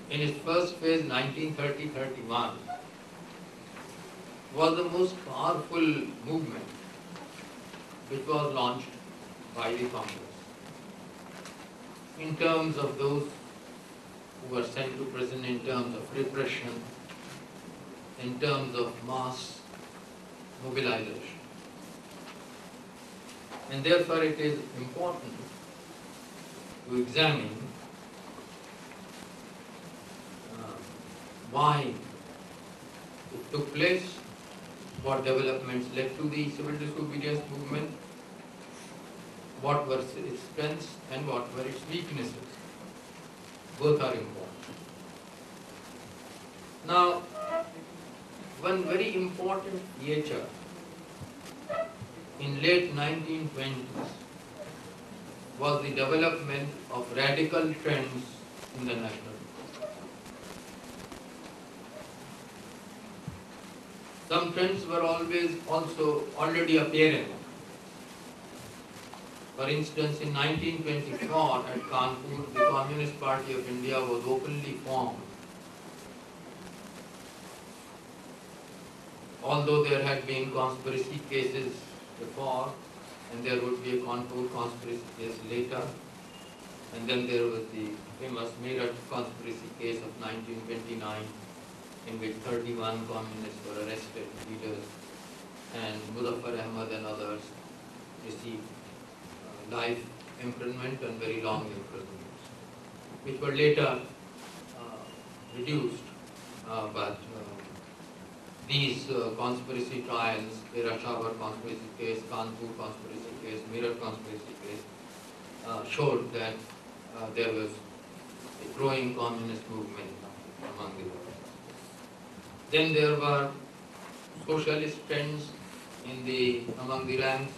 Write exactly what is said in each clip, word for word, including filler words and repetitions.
in its first phase, nineteen thirty to thirty-one, was the most powerful movement which was launched by the Congress in terms of those who were sent to prison, in terms of repression, in terms of mass mobilization. And therefore it is important to examine uh, why it took place, what developments led to the civil disobedience movement, what were its strengths and what were its weaknesses. Both are important. Now, one very important feature in late nineteen twenties was the development of radical trends in the national movement. Some trends were always also already apparent. For instance, in nineteen twenty-four at Kanpur, the Communist Party of India was openly formed. Although there had been conspiracy cases before, and there would be a Kanpur conspiracy case later, and then there was the famous Meerut conspiracy case of nineteen twenty-nine, in which thirty-one communists were arrested, leaders, and Muzaffar Ahmad and others received uh, life imprisonment and very long imprisonments, which were later uh, reduced, uh, but uh, these uh, conspiracy trials, Peshawar conspiracy case, Kanpur conspiracy case, Meerut conspiracy case, uh, showed that uh, there was a growing communist movement among the world. Then there were socialist trends in the among the ranks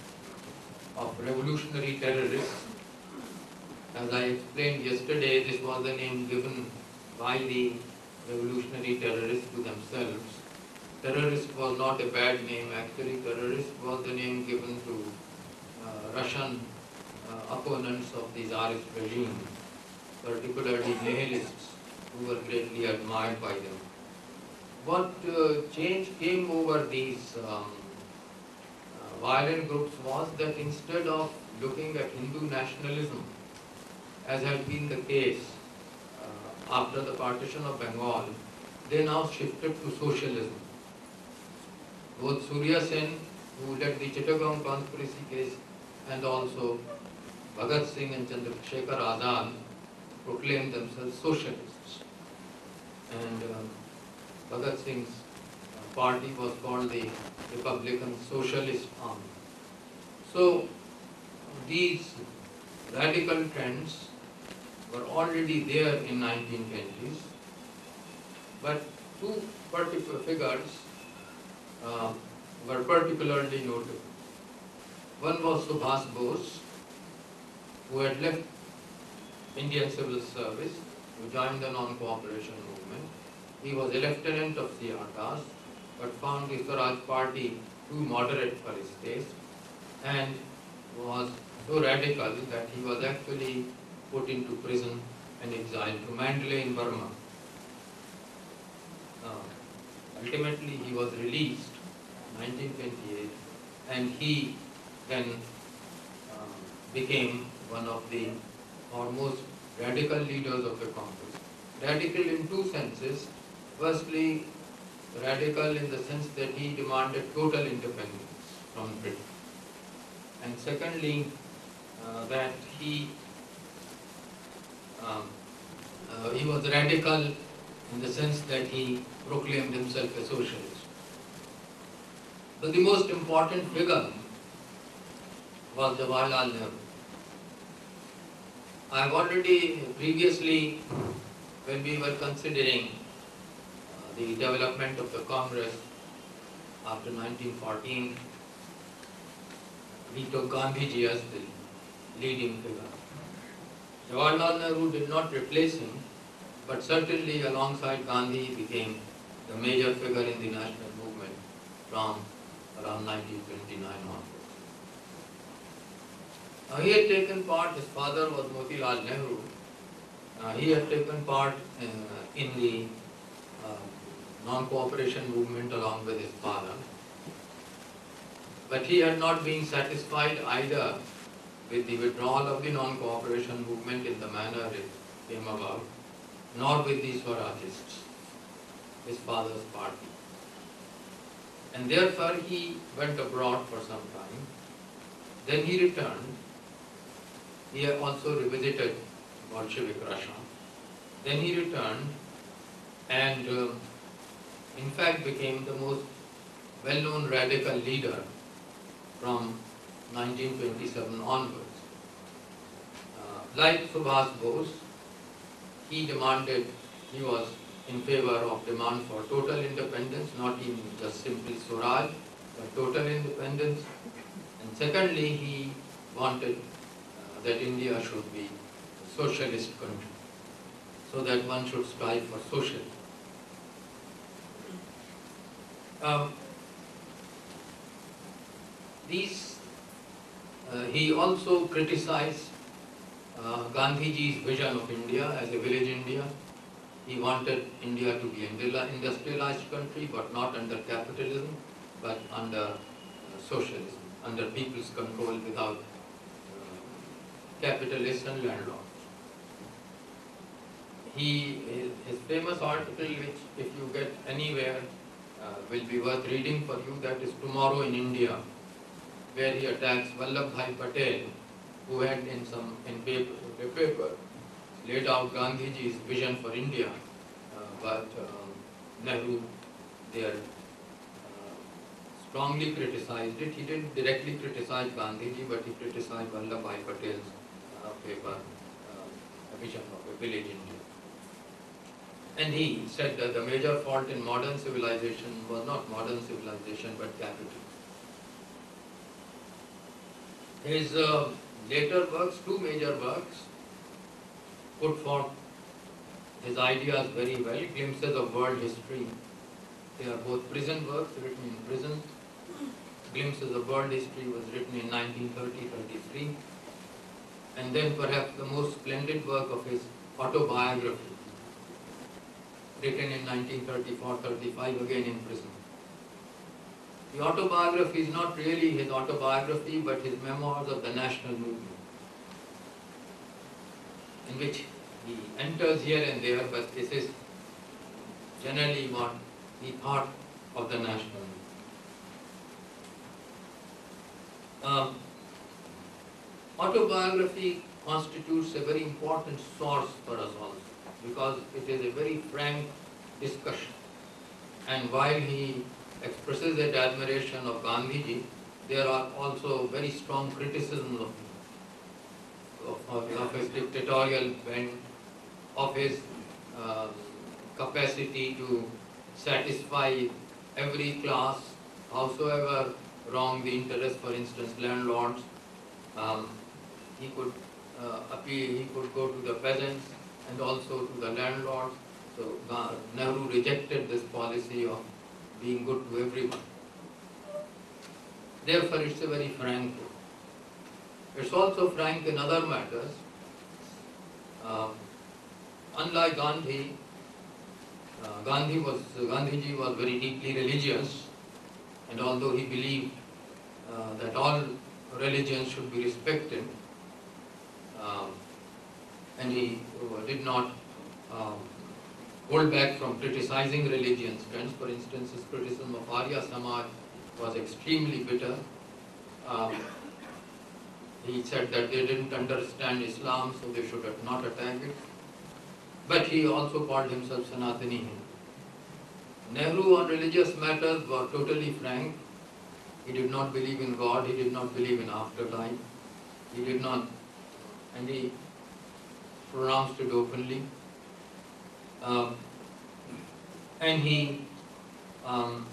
of revolutionary terrorists. As I explained yesterday, this was the name given by the revolutionary terrorists to themselves. Terrorist was not a bad name, actually. Terrorist was the name given to uh, Russian uh, opponents of the Tsarist regime, particularly nihilists who were greatly admired by them. What uh, change came over these um, uh, violent groups was that instead of looking at Hindu nationalism, as had been the case uh, after the partition of Bengal, they now shifted to socialism. Both Surya Sen, who led the Chittagong conspiracy case, and also Bhagat Singh and Chandrasekhar Azad proclaimed themselves socialists. And uh, Bhagat Singh's uh, party was called the Republican Socialist Army. So these radical trends were already there in nineteen twenties, but two particular figures uh, were particularly notable. One was Subhas Bose, who had left Indian civil service to join the non-cooperation movement. He was a lieutenant of C R D A S, but found the Swaraj party too moderate for his taste, and was so radical that he was actually put into prison and exiled to Mandalay in Burma. Uh, ultimately, he was released in nineteen twenty-eight, and he then uh, became one of the foremost radical leaders of the Congress. Radical in two senses. Firstly, radical in the sense that he demanded total independence from Britain. And secondly, uh, that he um, uh, he was radical in the sense that he proclaimed himself a socialist. But the most important figure was Jawaharlal Nehru. I have already previously, when we were considering uh, the development of the Congress after nineteen fourteen, we took Gandhiji as the leading figure. Jawaharlal Nehru did not replace him, but certainly alongside Gandhi became the major figure in the national movement from around nineteen twenty-nine onwards. Now, he had taken part, his father was Motilal Nehru, Uh, he had taken part uh, in the uh, non-cooperation movement along with his father. But he had not been satisfied either with the withdrawal of the non-cooperation movement in the manner it came about, nor with the Swarajists, his father's party. And therefore he went abroad for some time. Then he returned. He also revisited Bolshevik Russia. Then he returned and uh, in fact became the most well-known radical leader from nineteen twenty-seven onwards. Uh, like Subhas Bose, he demanded, he was in favor of demand for total independence, not even just simply Swaraj, but total independence. And secondly, he wanted uh, that India should be a socialist country, so that one should strive for socialism. Um, these, uh, he also criticized uh, Gandhiji's vision of India as a village India. He wanted India to be an industrialized country, but not under capitalism, but under uh, socialism, under people's control without uh, capitalists and landlords. He, his, his famous article, which if you get anywhere, uh, will be worth reading for you, that is Tomorrow in India, where he attacks Vallabhbhai Patel, who had in some in paper, in paper laid out Gandhiji's vision for India, uh, but um, Nehru there uh, strongly criticized it. He didn't directly criticize Gandhiji, but he criticized Vallabhbhai Patel's uh, paper, uh, a vision of a village India. And he said that the major fault in modern civilization was not modern civilization, but capital. His uh, later works, two major works, put forth his ideas very well, Glimpses of World History. They are both prison works written in prison. Glimpses of World History was written in nineteen thirty to thirty-three. And then perhaps the most splendid work of his autobiography, written in nineteen thirty-four to thirty-five, again in prison. The autobiography is not really his autobiography, but his memoirs of the national movement, in which he enters here and there, but this is generally what he thought of the national movement. Um, autobiography constitutes a very important source for us also, because it is a very frank discussion. And while he expresses that admiration of Gandhiji, there are also very strong criticisms of him, of, of, of his dictatorial bent, of his uh, capacity to satisfy every class, howsoever wrong the interest, for instance, landlords. Um, he could uh, appeal, he could go to the peasants and also to the landlords. So uh, Nehru rejected this policy of being good to everyone. Therefore, it's a very frank book. It's also frank in other matters. Uh, unlike Gandhi, uh, Gandhi was, uh, Gandhiji was very deeply religious, and although he believed uh, that all religions should be respected, um, and he uh, did not um, hold back from criticizing religions. For instance, his criticism of Arya Samaj was extremely bitter. Um, he said that they didn't understand Islam, so they should have not attacked it. But he also called himself Sanatani Hindu. Nehru on religious matters was totally frank. He did not believe in God, he did not believe in afterlife. He did not, and he pronounced it openly. Um, and he um,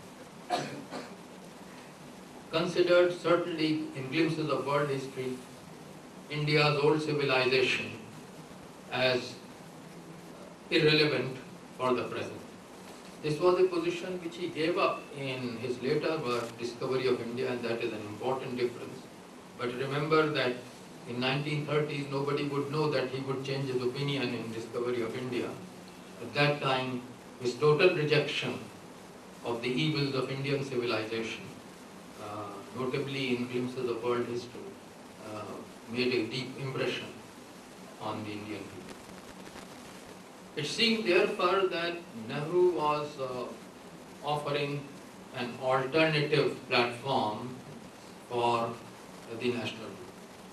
considered, certainly in Glimpses of World History, India's old civilization as irrelevant for the present. This was a position which he gave up in his later work, Discovery of India, and that is an important difference. But remember that in nineteen thirties, nobody would know that he would change his opinion in discovery of India. At that time, his total rejection of the evils of Indian civilization, uh, notably in glimpses of world history, uh, made a deep impression on the Indian people. It seemed therefore that Nehru was uh, offering an alternative platform for the national group.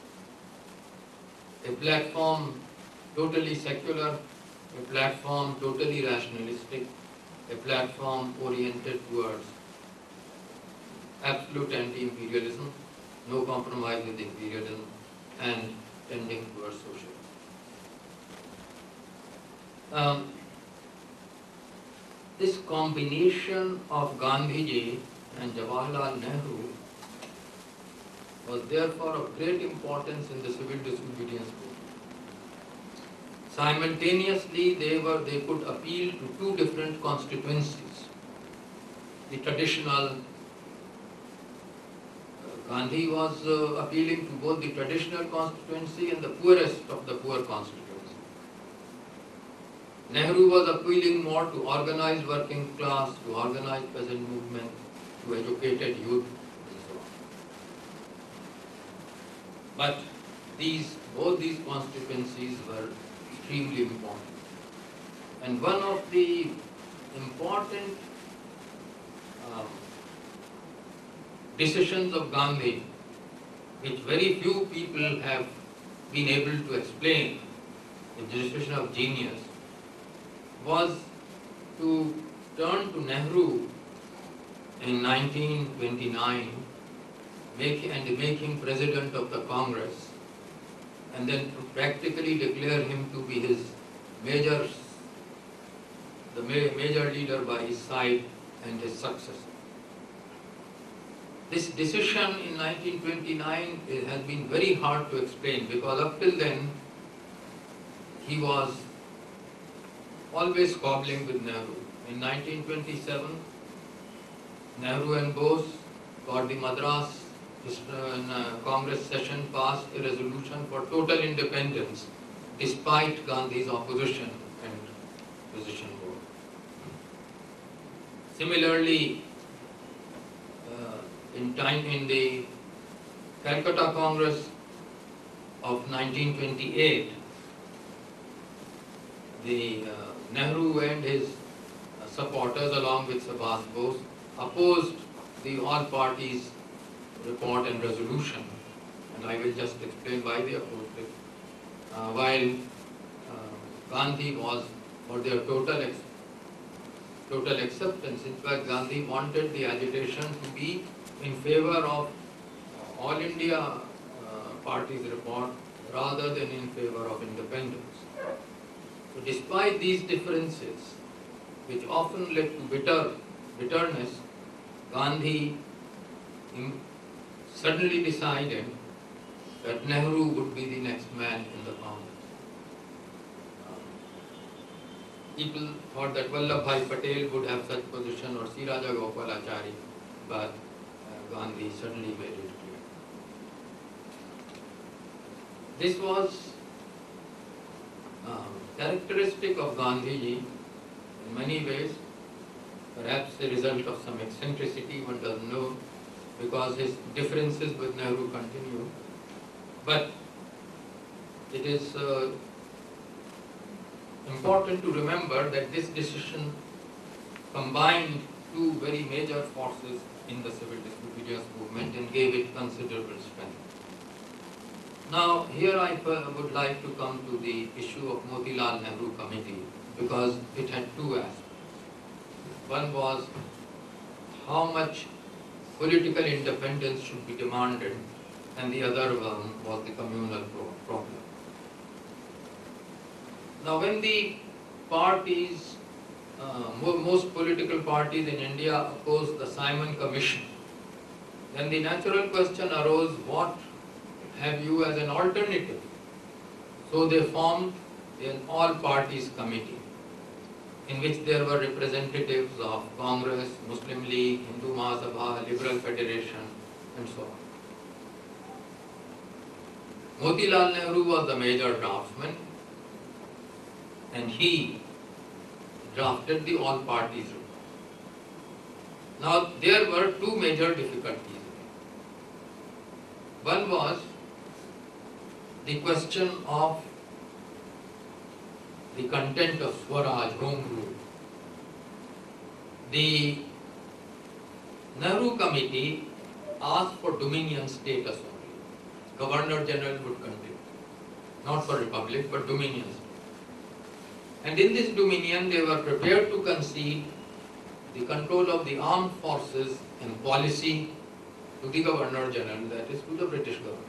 A platform totally secular, a platform totally rationalistic, a platform oriented towards absolute anti-imperialism, no compromise with imperialism, and tending towards socialism. Um, this combination of Gandhiji and Jawaharlal Nehru was therefore of great importance in the civil disobedience movement. Simultaneously, they were they could appeal to two different constituencies. The traditional uh, Gandhi was uh, appealing to both the traditional constituency and the poorest of the poor constituency. Nehru was appealing more to organized working class, to organized peasant movement, to educated youth, and so on. But these, both these constituencies were extremely important. And one of the important um, decisions of Gandhi, which very few people have been able to explain, the decision of genius, was to turn to Nehru in nineteen twenty-nine make, and make him president of the Congress, and then to practically declare him to be his major, the major leader by his side and his successor. This decision in nineteen twenty-nine has been very hard to explain, because up till then he was always squabbling with Nehru. In nineteen twenty-seven, Nehru and Bose got the Madras uh, Congress session passed a resolution for total independence despite Gandhi's opposition and position war. Similarly, uh, in time in the Calcutta Congress of nineteen twenty-eight, the uh, Nehru and his uh, supporters along with Subhas Bose opposed the all parties report and resolution, and I will just explain why they opposed it. Uh, while uh, Gandhi was for their total ex total acceptance. In fact, Gandhi wanted the agitation to be in favor of all India uh, party's report rather than in favor of independence. So despite these differences, which often led to bitter bitterness, Gandhi suddenly decided that Nehru would be the next man in the Congress. People thought that Vallabhbhai Patel would have such position, or C. Raja Gopalachari, but uh, Gandhi suddenly made it clear. This was um, characteristic of Gandhiji in many ways, perhaps the result of some eccentricity, one doesn't know, because his differences with Nehru continue. But it is uh, important to remember that this decision combined two very major forces in the civil disobedience movement and gave it considerable strength. Now, here I would like to come to the issue of Motilal Nehru Committee, because it had two aspects. One was how much political independence should be demanded, and the other one was the communal problem. Now, when the parties, uh, most political parties in India opposed the Simon Commission, then the natural question arose, what have you as an alternative? So they formed an all-parties committee, in which there were representatives of Congress, Muslim League, Hindu Mahasabha, Liberal Federation, and so on. Motilal Nehru was the major draftsman, and he drafted the all parties report. Now there were two major difficulties. One was the question of the content of Swaraj, home rule. The Nehru committee asked for dominion status only. Governor General would continue. Not for republic, but dominion status. And in this dominion, they were prepared to concede the control of the armed forces and policy to the Governor General, that is to the British government.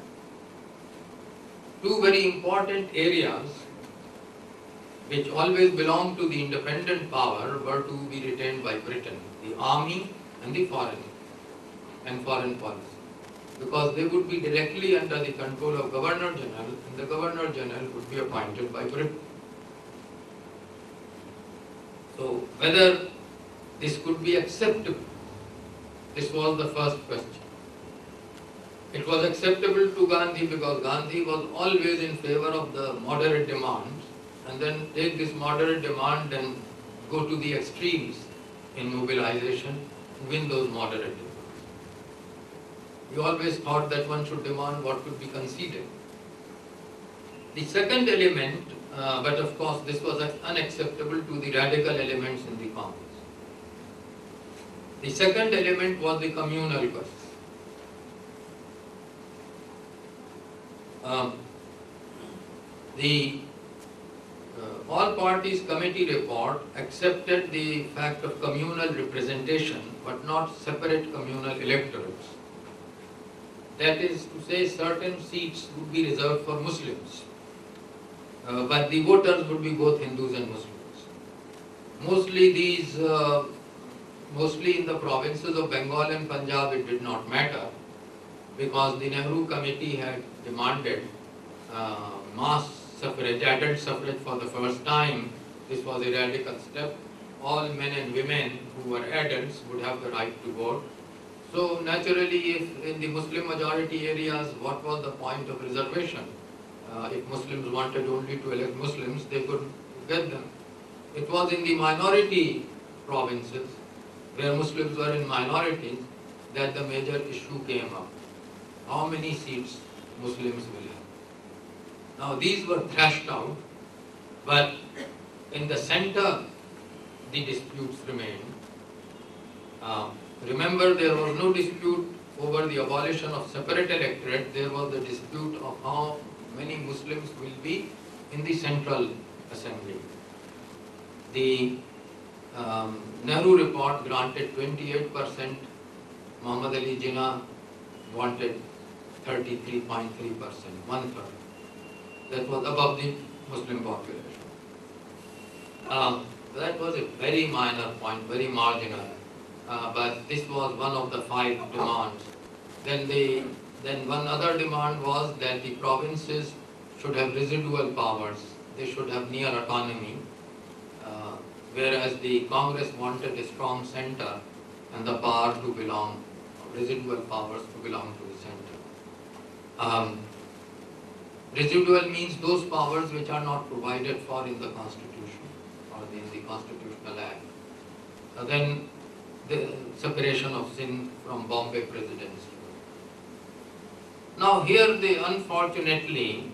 Two very important areas which always belonged to the independent power were to be retained by Britain, the army and the foreign and foreign policy, because they would be directly under the control of Governor General, and the Governor General would be appointed by Britain. So whether this could be acceptable, this was the first question. It was acceptable to Gandhi because Gandhi was always in favor of the moderate demands, and then take this moderate demand and go to the extremes in mobilization and win those moderate demands. He always thought that one should demand what could be conceded. The second element, uh, but of course this was unacceptable to the radical elements in the Congress. The second element was the communal question. Um, the uh, all parties committee report accepted the fact of communal representation, but not separate communal electorates. That is to say, certain seats would be reserved for Muslims, uh, but the voters would be both Hindus and Muslims. Mostly these, uh, mostly in the provinces of Bengal and Punjab, it did not matter, because the Nehru committee had demanded uh, mass suffrage, adult suffrage for the first time. This was a radical step. All men and women who were adults would have the right to vote. So naturally, if in the Muslim majority areas, what was the point of reservation? Uh, if Muslims wanted only to elect Muslims, they could get them. It was in the minority provinces, where Muslims were in minorities, that the major issue came up. How many seats Muslims will have? Now these were thrashed out, but in the center the disputes remained. Uh, remember, there was no dispute over the abolition of separate electorate. There was the dispute of how many Muslims will be in the central assembly. The um, Nehru report granted twenty-eight percent. Muhammad Ali Jinnah wanted thirty-three point three percent, one third. That was above the Muslim population. Um, that was a very minor point, very marginal. Uh, but this was one of the five demands. Then, the, then one other demand was that the provinces should have residual powers. They should have near autonomy, uh, whereas the Congress wanted a strong center and the power to belong, residual powers to belong to the center. Um, residual means those powers which are not provided for in the Constitution or in the Constitutional Act. Uh, then the separation of Sindh from Bombay Presidency. Now here they unfortunately,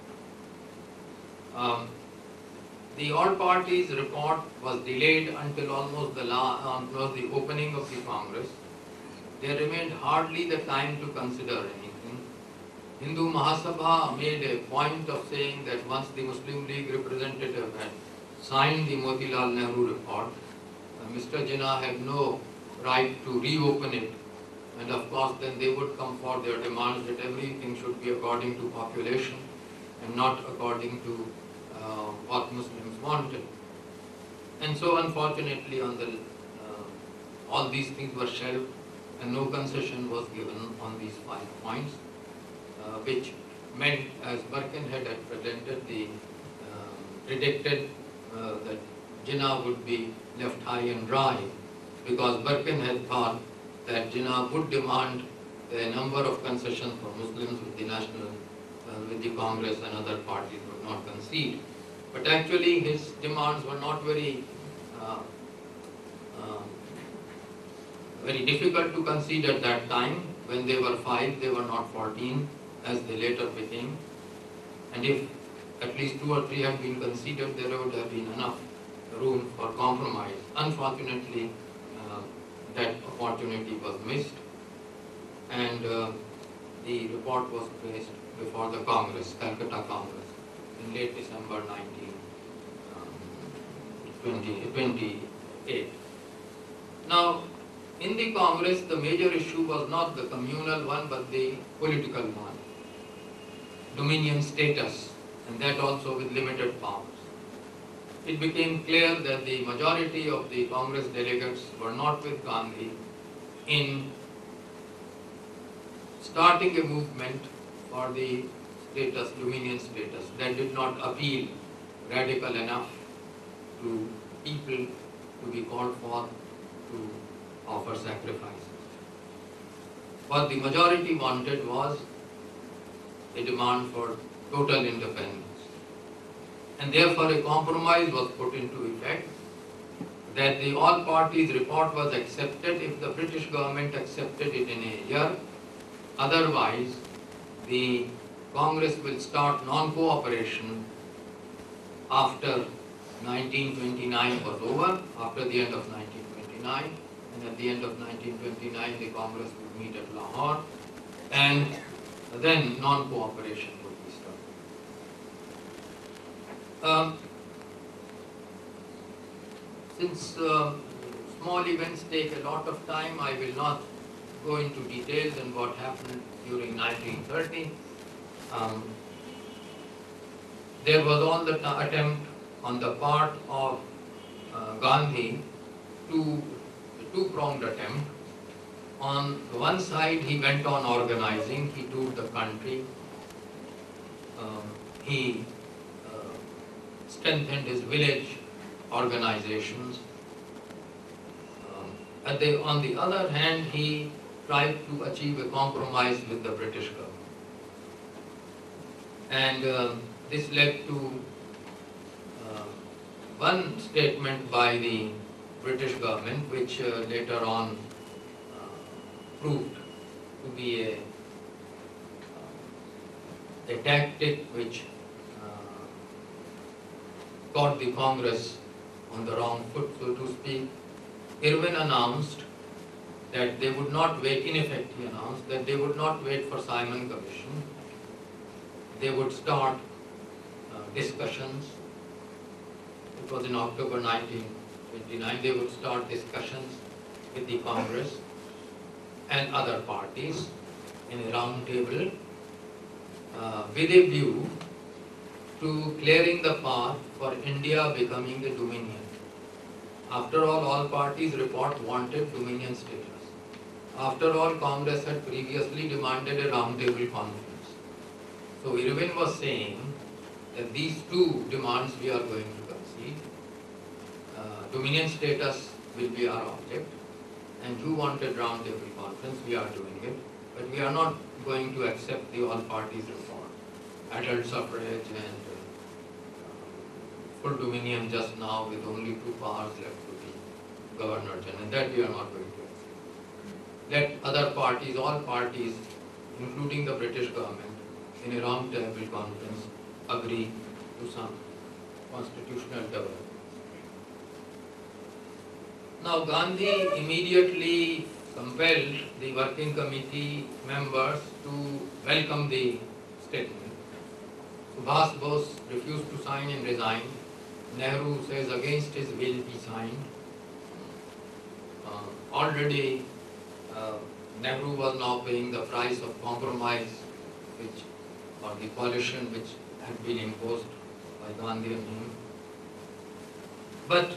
um, the all parties report was delayed until almost the, la until the opening of the Congress. There remained hardly the time to consider anything. Hindu Mahasabha made a point of saying that once the Muslim League representative had signed the Motilal Nehru report, uh, Mister Jinnah had no right to reopen it, and of course then they would come for their demands that everything should be according to population and not according to uh, what Muslims wanted. And so unfortunately on the, uh, all these things were shelved and no concession was given on these five points, uh, which meant, as Birkenhead had presented, the uh, predicted uh, that Jinnah would be left high and dry, because Birkenhead thought that Jinnah would demand a number of concessions for Muslims with the national uh, with the Congress and other parties would not concede. But actually his demands were not very uh, uh, very difficult to concede at that time. When they were five, they were not fourteen, as they later became. And if at least two or three had been conceded, there would have been enough room for compromise. Unfortunately, uh, that opportunity was missed, and uh, the report was placed before the Congress, Calcutta Congress, in late December nineteen twenty-eight. Now, in the Congress, the major issue was not the communal one, but the political one. Dominion status, and that also with limited powers. It became clear that the majority of the Congress delegates were not with Gandhi in starting a movement for the status, dominion status, that did not appeal radical enough to people to be called for to offer sacrifices. What the majority wanted was a demand for total independence. And therefore a compromise was put into effect that the all parties report was accepted if the British government accepted it in a year. Otherwise, the Congress will start non-cooperation after nineteen twenty-nine was over, after the end of nineteen twenty-nine, and at the end of nineteen twenty-nine the Congress would meet at Lahore, and then non-cooperation would be started. Um, since uh, small events take a lot of time, I will not go into details on what happened during nineteen thirty. Um, there was all the attempt on the part of uh, Gandhi to a two-pronged attempt. On the one side, he went on organizing, he toured the country, um, he uh, strengthened his village organizations. Um, at the, on the other hand, he tried to achieve a compromise with the British government. And uh, this led to uh, one statement by the British government, which uh, later on proved to be a, a tactic which uh, got the Congress on the wrong foot, so to speak. Irwin announced that they would not wait, in effect he announced that they would not wait for Simon Commission. They would start uh, discussions. It was in October nineteen twenty-nine. They would start discussions with the Congress and other parties in a round table uh, with a view to clearing the path for India becoming a dominion. After all, all parties report wanted dominion status. After all, Congress had previously demanded a round table conference. So Irwin was saying that these two demands we are going to concede. Uh, dominion status will be our object, and you wanted round table conference, we are doing it, but we are not going to accept the all parties reform. Adult suffrage and uh, full dominion just now with only two powers left to be Governor General, that we are not going to accept. Let other parties, all parties, including the British government, in a round table conference agree to some constitutional development. Now Gandhi immediately compelled the working committee members to welcome the statement. Subhas Bose refused to sign and resigned. Nehru says against his will he signed. Uh, already uh, Nehru was now paying the price of compromise, which or the coalition which had been imposed by Gandhi and him. But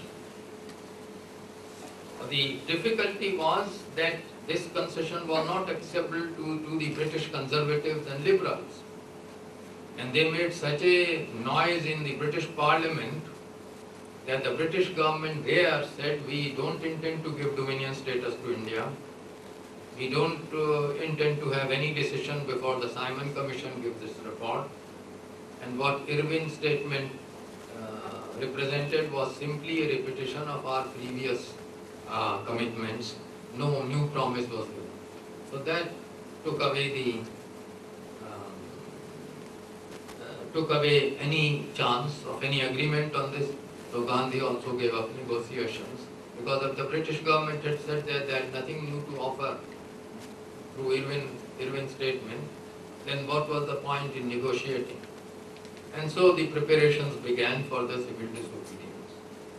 the difficulty was that this concession was not acceptable to, to the British conservatives and liberals. And they made such a noise in the British Parliament that the British government there said, we don't intend to give dominion status to India. We don't uh, intend to have any decision before the Simon Commission gives its report. And what Irwin's statement uh, represented was simply a repetition of our previous uh, commitments. No new promise was given. So that took away the um, uh, took away any chance of any agreement on this. So Gandhi also gave up negotiations because of the British government had said that there is nothing new to offer through Irwin, Irwin's statement. Then what was the point in negotiating? And so the preparations began for the civil disobedience.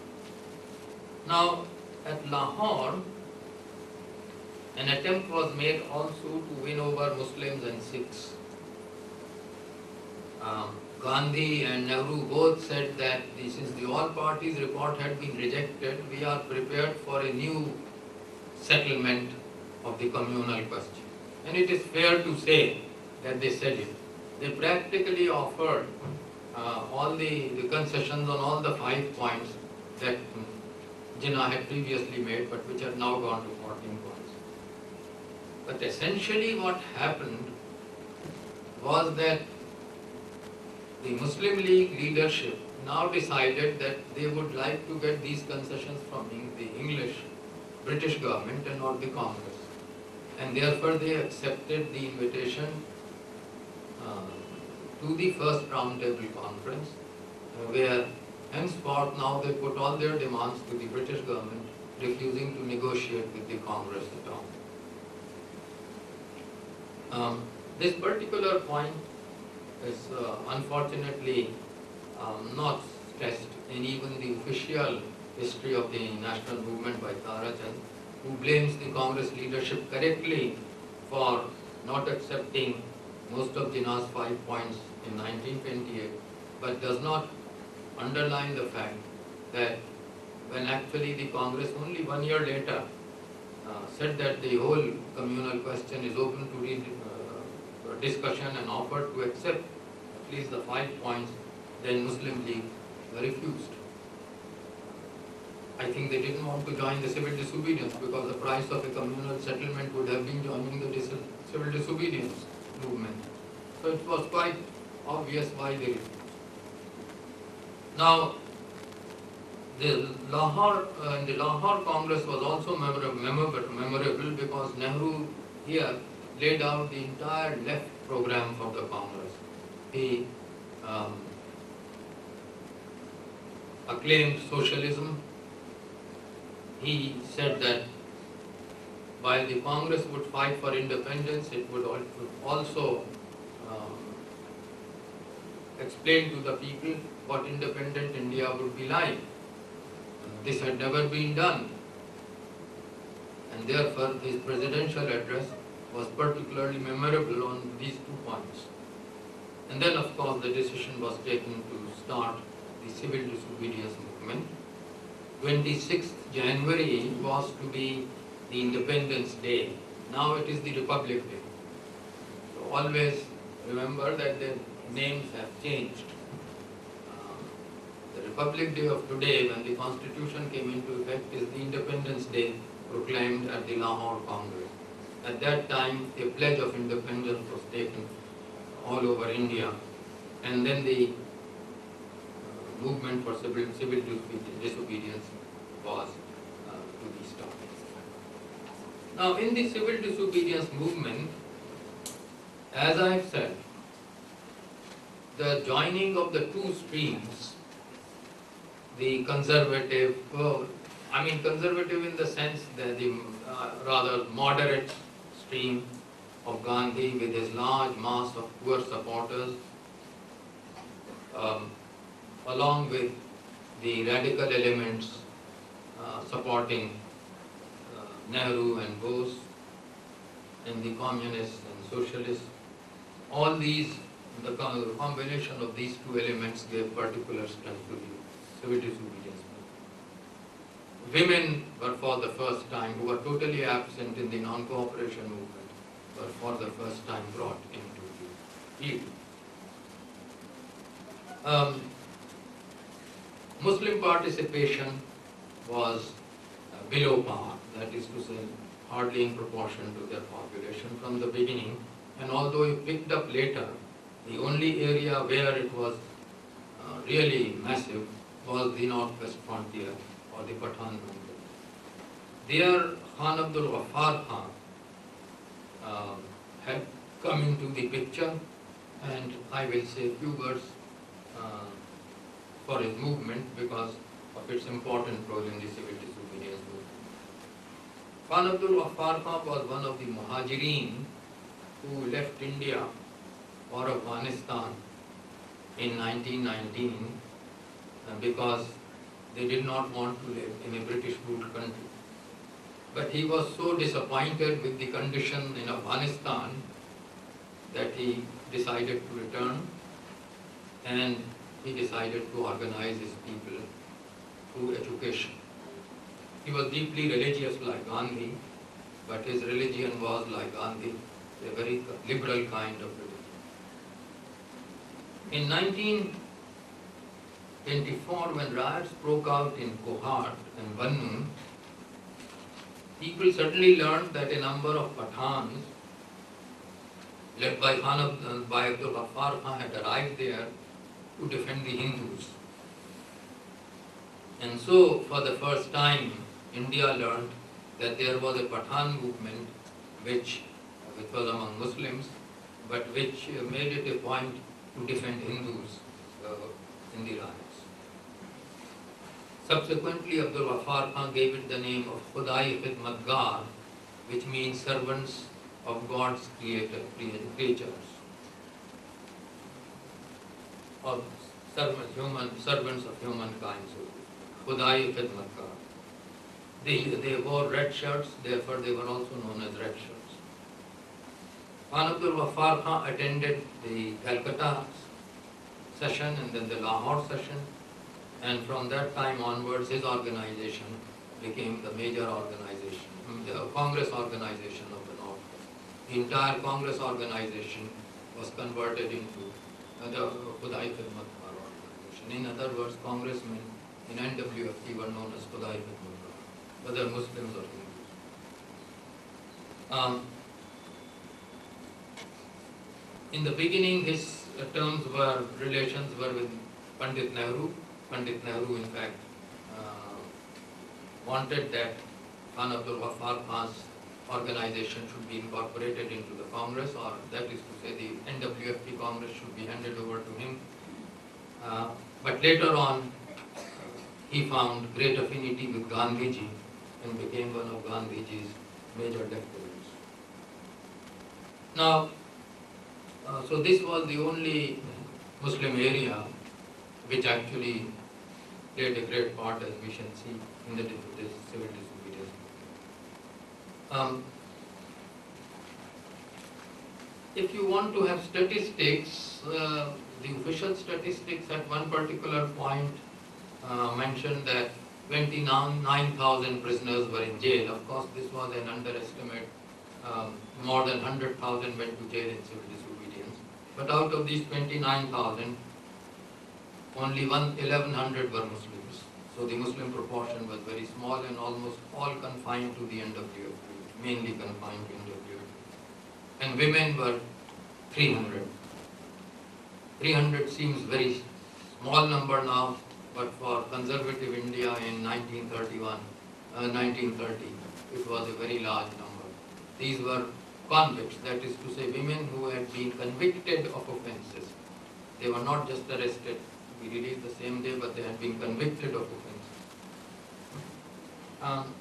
Now at Lahore, an attempt was made also to win over Muslims and Sikhs. Um, Gandhi and Nehru both said that the, since the all parties report had been rejected, we are prepared for a new settlement of the communal question. And it is fair to say that they said it. They practically offered uh, all the, the concessions on all the five points that um, Jinnah had previously made, but which have now gone to fourteen points. But essentially what happened was that the Muslim League leadership now decided that they would like to get these concessions from the English, British government and not the Congress. And therefore they accepted the invitation uh, to the first roundtable conference, uh, where henceforth now they put all their demands to the British government, refusing to negotiate with the Congress at all. Um, this particular point is uh, unfortunately um, not stressed in even the official history of the national movement by Tara Chand, who blames the Congress leadership correctly for not accepting most of Jinnah's five points in nineteen twenty-eight, but does not underline the fact that when actually the Congress only one year later uh, said that the whole communal question is open to read, uh, discussion and offered to accept at least the five points, then Muslim League refused. I think they didn't want to join the civil disobedience because the price of a communal settlement would have been joining the dis civil disobedience movement. So it was quite obvious why they refused. Now, the Lahore, uh, the Lahore Congress was also memorable, memorable, memorable because Nehru here laid out the entire left program for the Congress. He um, acclaimed socialism. He said that while the Congress would fight for independence, it would also um, explain to the people what independent India would be like. This had never been done, and therefore this presidential address was particularly memorable on these two points. And then of course the decision was taken to start the civil disobedience movement. twenty-sixth January was to be the Independence Day. Now it is the Republic Day. So always remember that the names have changed. The Republic Day of today, when the Constitution came into effect, is the Independence Day proclaimed at the Lahore Congress. At that time, a pledge of independence was taken all over India, and then the uh, movement for civil, civil disobedience was uh, to be started. Now, in the civil disobedience movement, as I have said, the joining of the two streams, the conservative, well, I mean conservative in the sense that the uh, rather moderate stream of Gandhi with his large mass of poor supporters, um, along with the radical elements uh, supporting uh, Nehru and Bose, and the communists and socialists. All these, the combination of these two elements gave particular strength to the civil disobedience movement. Women were for the first time, who were totally absent in the non-cooperation movement, were for the first time brought into the field. Um, Muslim participation was uh, below par, that is to say, hardly in proportion to their population from the beginning, and although it picked up later, the only area where it was uh, really massive was the northwest frontier or the Pathan movement. There, Khan Abdul Ghaffar Khan uh, had come into the picture, and I will say a few words uh, for his movement because of its important role in the civil disobedience movement. Khan Abdul Ghaffar Khan was one of the Muhajireen who left India for Afghanistan in nineteen nineteen uh, because they did not want to live in a British ruled country. But he was so disappointed with the condition in Afghanistan that he decided to return, and he decided to organize his people through education. He was deeply religious like Gandhi, but his religion was like Gandhi, a very liberal kind of religion. In nineteen twenty-four, when riots broke out in Kohat and Bannu, people suddenly learned that a number of Pathans, led by Khan Ab- by Abdul Ghaffar Khan, had arrived there to defend the Hindus. And so, for the first time, India learned that there was a Pathan movement which, which was among Muslims, but which uh, made it a point to defend Hindus uh, in the riots. Subsequently, Abdul Ghaffar Khan gave it the name of Khudai Khidmatgar, which means servants of God's creator, creatures, or servants, human, servants of humankind. So, Khudai Khidmatgar. They, they wore red shirts, therefore they were also known as red shirts. Khan Abdul Ghaffar Khan attended the Calcutta session and then the Lahore session, and from that time onwards his organization became the major organization, the Congress organization of the North. The entire Congress organization was converted into uh, the Khudai Khidmatgar organization. In other words, congressmen in N W F T were known as Khudai Khidmatgar, whether Muslims or Hindus. Um, in the beginning, his uh, terms were, relations were with Pandit Nehru. Pandit Nehru, in fact, uh, wanted that Khan Abdul Ghaffar Khan's organization should be incorporated into the Congress, or that is to say the N W F T Congress should be handed over to him. Uh, but later on, he found great affinity with Gandhiji and became one of Gandhiji's major lieutenants. Now, uh, so this was the only Muslim area which actually played a great part, as we shall see, in the dis civil disobedience. Um, if you want to have statistics, uh, the official statistics at one particular point uh, mentioned that twenty-nine thousand prisoners were in jail. Of course, this was an underestimate. Um, more than one hundred thousand went to jail in civil disobedience. But out of these twenty-nine thousand, only eleven hundred were Muslims. So the Muslim proportion was very small and almost all confined to the N W F T, mainly confined to N W F T. And women were three hundred. three hundred seems very small number now, but for conservative India in nineteen thirty-one, uh, nineteen thirty, it was a very large number. These were convicts, that is to say women who had been convicted of offences. They were not just arrested, we released the same day, but they had been convicted of offences. Um,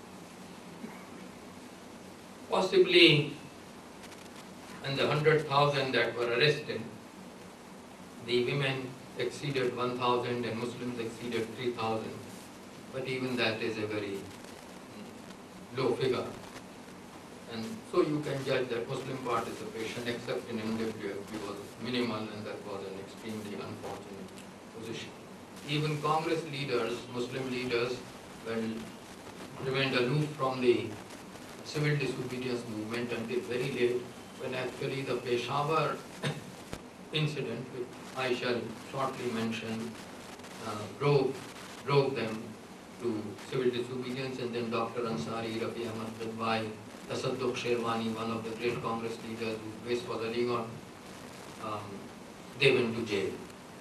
possibly, and the one hundred thousand that were arrested, the women exceeded one thousand and Muslims exceeded three thousand. But even that is a very low figure. And so you can judge that Muslim participation, except in N W F T, was minimal, and that was an extremely unfortunate position. Even Congress leaders, Muslim leaders, well, remained aloof from the civil disobedience movement until very late, when actually the Peshawar incident, which I shall shortly mention, uh, drove, drove them to civil disobedience, and then Doctor Ansari, Rafi Ahmad Tabbai, Tasadduq Sherwani, one of the great Congress leaders whose base was Aligarh, um, they went to jail.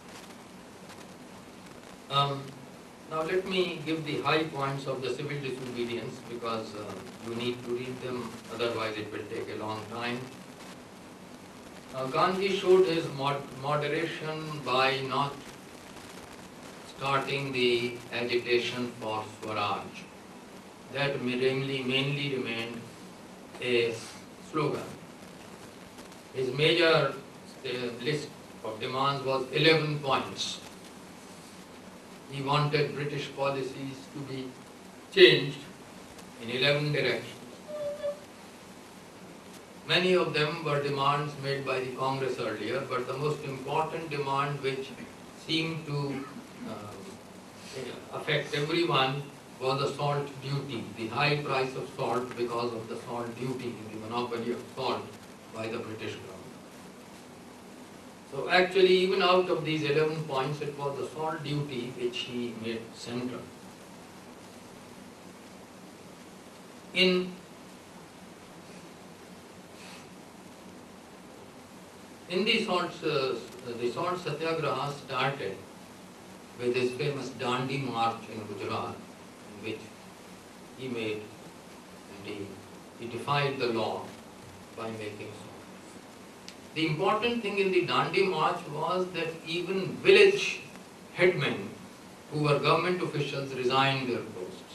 Um, now let me give the high points of the civil disobedience, because uh, you need to read them, otherwise it will take a long time. Uh, Gandhi showed his mod moderation by not starting the agitation for Swaraj. That mainly, mainly remained a slogan. His major uh, list of demands was eleven points. He wanted British policies to be changed in eleven directions. Many of them were demands made by the Congress earlier, but the most important demand which seemed to uh, affect everyone was the salt duty, the high price of salt because of the salt duty, the monopoly of salt by the British government. So actually, even out of these eleven points, it was the salt duty which he made central. In In the salt, uh, the salt satyagraha started with his famous Dandi march in Gujarat, in which he made, and he, he defied the law by making salt. The important thing in the Dandi march was that even village headmen who were government officials resigned their posts.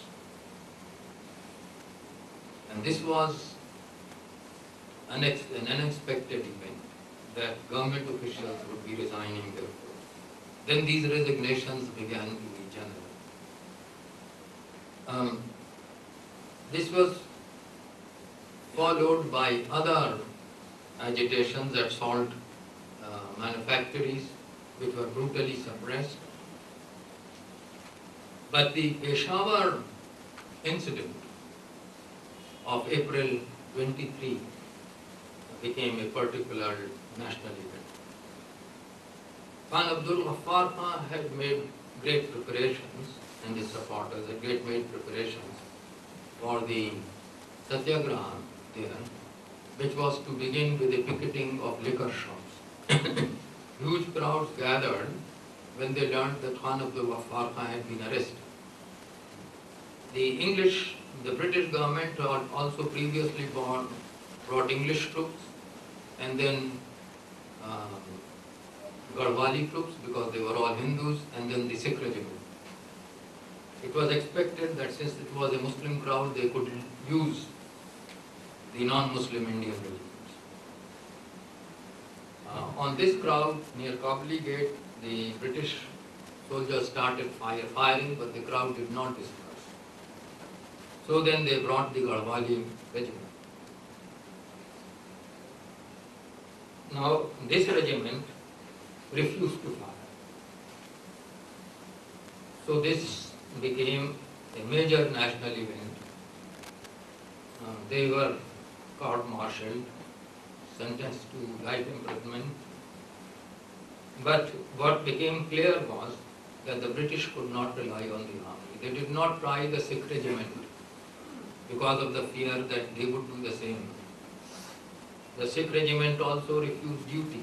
And this was an, an unexpected event, that government officials would be resigning their posts. Then these resignations began to be general. Um, this was followed by other agitations at salt uh, manufactories, which were brutally suppressed. But the Peshawar incident of April twenty-third became a particular national event. Khan Abdul Ghaffar Khan had made great preparations, and his supporters had great made preparations for the satyagraha there, which was to begin with the picketing of liquor shops. Huge crowds gathered when they learned that Khan Abdul Ghaffar Khan had been arrested. The English, the British government had also previously brought, brought English troops, and then um, Garhwali troops, because they were all Hindus, and then the Sikh regiment. It was expected that since it was a Muslim crowd, they could use the non-Muslim Indian regiments. Uh, on this crowd near Kabuli Gate, the British soldiers started fire, firing, but the crowd did not disperse. So then they brought the Garhwali regiment. Now, this regiment refused to fire. So this became a major national event. Uh, they were court-martialed, sentenced to life imprisonment. But what became clear was that the British could not rely on the army. They did not try the Sikh regiment because of the fear that they would do the same. The Sikh regiment also refused duty.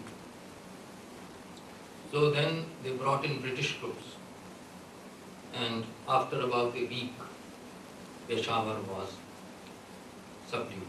So then they brought in British troops, and after about a week, Peshawar was subdued.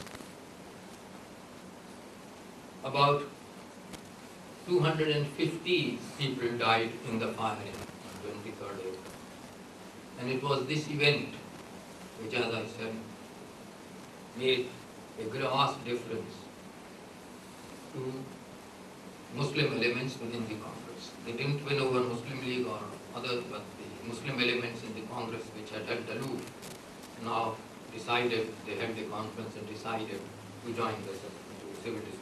About two hundred fifty people died in the firing on twenty-third April. And it was this event which, as I said, made a vast difference to Muslim elements within the Congress. They didn't win over Muslim League or others, but the Muslim elements in the Congress, which had held aloof, now decided, they held a conference and decided to join the civil disobedience.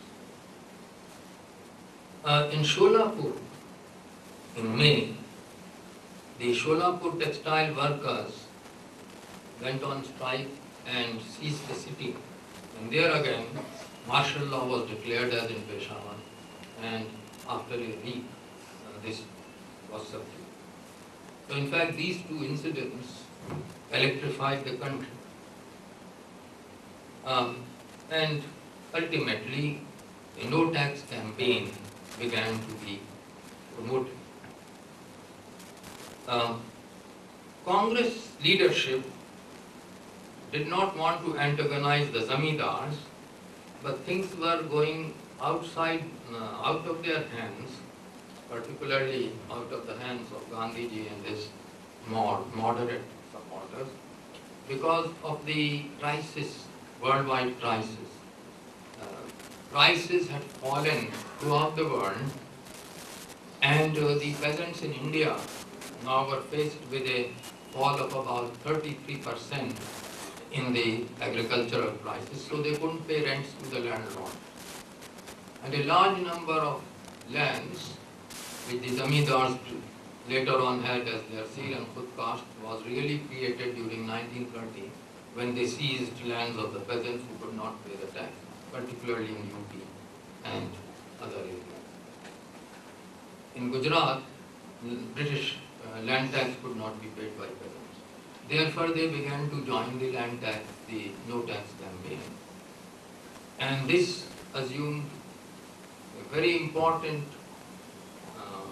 Uh, in Sholapur, in May, the Sholapur textile workers went on strike and seized the city. And there again, martial law was declared as in Peshawar, and after a week, uh, this was subdued. So in fact, these two incidents electrified the country. Um, and ultimately, a no-tax campaign began to be promoted. Um, Congress leadership did not want to antagonize the zamindars, but things were going outside, uh, out of their hands, particularly out of the hands of Gandhiji and his more moderate supporters, because of the crisis, worldwide crisis. Uh, prices had fallen throughout the world, and uh, the peasants in India now were faced with a fall of about thirty-three percent in the agricultural prices, so they couldn't pay rents to the landlord. And a large number of lands which the zamindars later on had as their seal and khudkast was really created during nineteen thirty, when they seized lands of the peasants who could not pay the tax, particularly in U P and other areas. In Gujarat, British uh, land tax could not be paid by peasants. Therefore, they began to join the land tax, the no tax campaign. And this assumed a very important uh,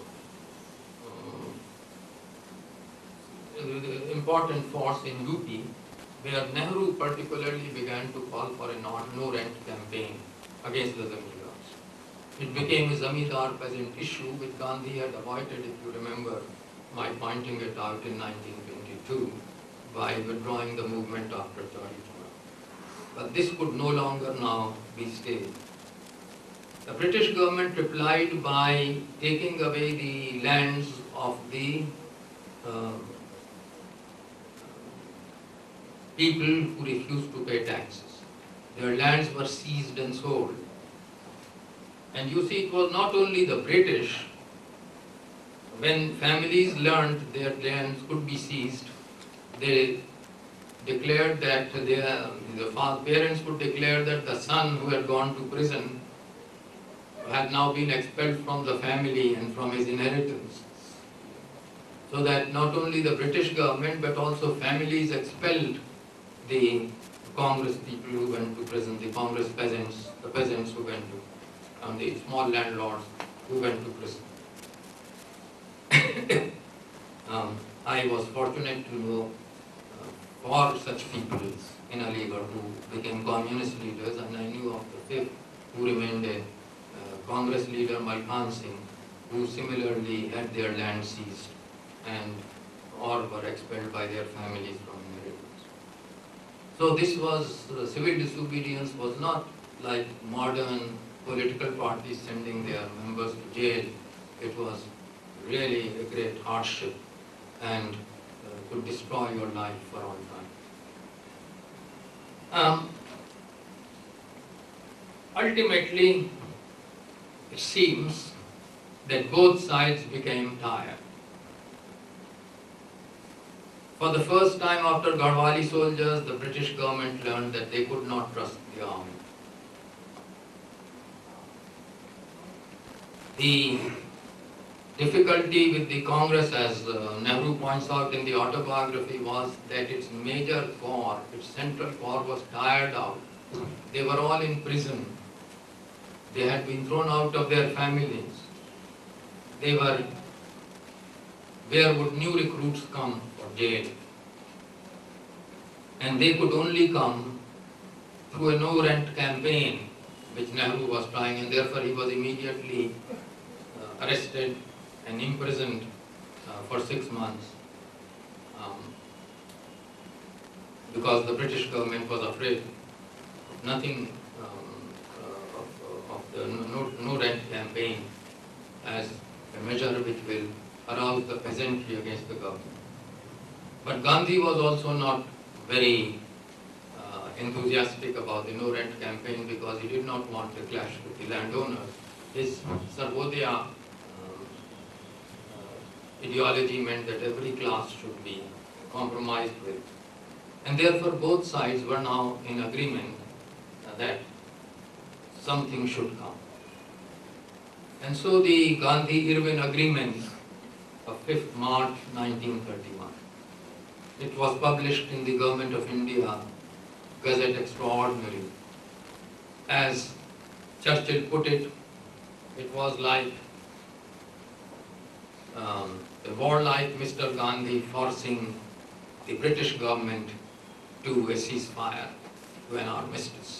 uh, important force in U P, where Nehru particularly began to call for a no-rent campaign against the zamindars. It became a zamindar peasant issue which Gandhi had avoided, if you remember, by pointing it out in nineteen twenty-two by withdrawing the movement after Chari Chora. But this could no longer now be stayed. The British government replied by taking away the lands of the uh, people who refused to pay taxes. Their lands were seized and sold. And you see, it was not only the British. When families learned their lands could be seized, they declared that their, the parents would declare that the son who had gone to prison had now been expelled from the family and from his inheritance. So that not only the British government but also families expelled the Congress people who went to prison, the Congress peasants, the peasants who went to, and the small landlords who went to prison. um, I was fortunate to know uh, four such people in Aligarh who became communist leaders, and I knew of the fifth who remained a uh, Congress leader, Malkhan Singh, who similarly had their land seized and or were expelled by their families from inheritance. So this was, uh, civil disobedience was not like modern political parties sending their members to jail. It was really a great hardship and uh, could destroy your life for all time. Um, ultimately, it seems that both sides became tired. For the first time after Garhwali soldiers, the British government learned that they could not trust the army. The difficulty with the Congress, as uh, Nehru points out in the autobiography, was that its major core, its central core was tired out. They were all in prison. They had been thrown out of their families. They were, where would new recruits come for jail? And they could only come through a no-rent campaign, which Nehru was trying, and therefore he was immediately uh, arrested and imprisoned uh, for six months um, because the British government was afraid of nothing um, uh, of, of the no, no rent campaign as a measure which will arouse the peasantry against the government. But Gandhi was also not very uh, enthusiastic about the no rent campaign because he did not want a clash with the landowners. His Sarvodaya ideology meant that every class should be compromised with. And therefore both sides were now in agreement that something should come. And so the Gandhi-Irwin agreement of fifth March nineteen thirty-one. It was published in the Government of India Gazette Extraordinary. As Churchill put it, it was like um, a warlike Mister Gandhi forcing the British government to a ceasefire, to an armistice.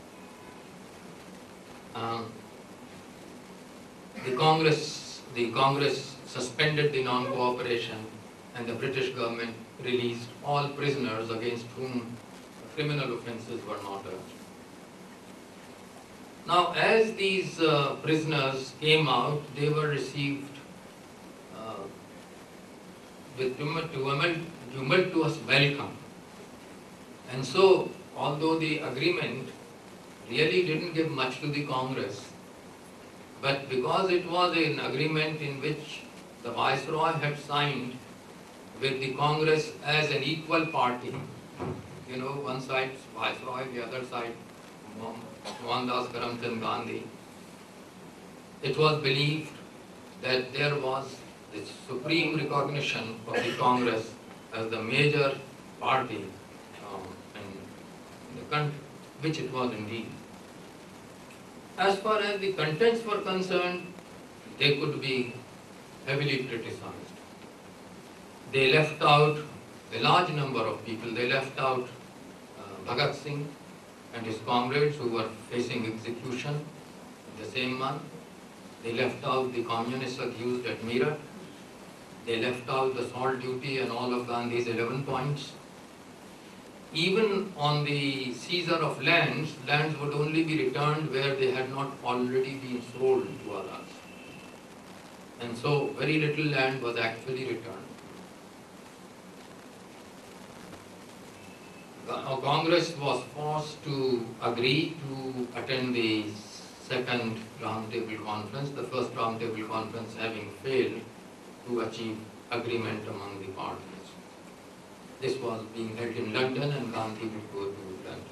Um, the Congress, the Congress suspended the non-cooperation, and the British government released all prisoners against whom criminal offences were not urged. Now, as these uh, prisoners came out, they were received uh, with tumultuous welcome. And so, although the agreement really didn't give much to the Congress, but because it was an agreement in which the Viceroy had signed with the Congress as an equal party, you know, one side Viceroy, the other side Mohandas Karamchand Gandhi, it was believed that there was this supreme recognition of the Congress as the major party um, in the country, which it was indeed. As far as the contents were concerned, they could be heavily criticized. They left out a large number of people. They left out uh, Bhagat Singh and his comrades who were facing execution in the same month. They left out the communists accused at Meerut. They left out the salt duty and all of Gandhi's eleven points. Even on the seizure of lands, lands would only be returned where they had not already been sold to others. And so very little land was actually returned. Congress was forced to agree to attend the second roundtable conference, the first roundtable conference having failed to achieve agreement among the parties. This was being held in London, and Gandhi would go to London.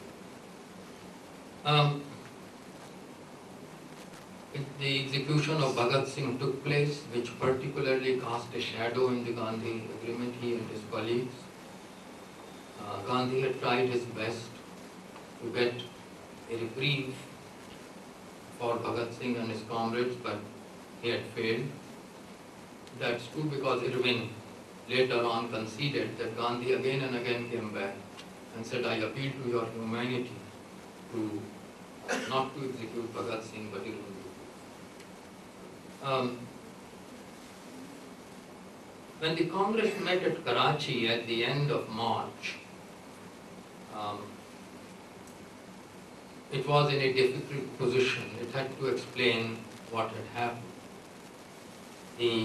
Um, the execution of Bhagat Singh took place, which particularly cast a shadow in the Gandhi agreement, he and his colleagues. Uh, Gandhi had tried his best to get a reprieve for Bhagat Singh and his comrades, but he had failed. That's true because Irwin later on conceded that Gandhi again and again came back and said, I appeal to your humanity to not to execute Bhagat Singh, but Irwin. Um, when the Congress met at Karachi at the end of March, um, it was in a difficult position. It had to explain what had happened. The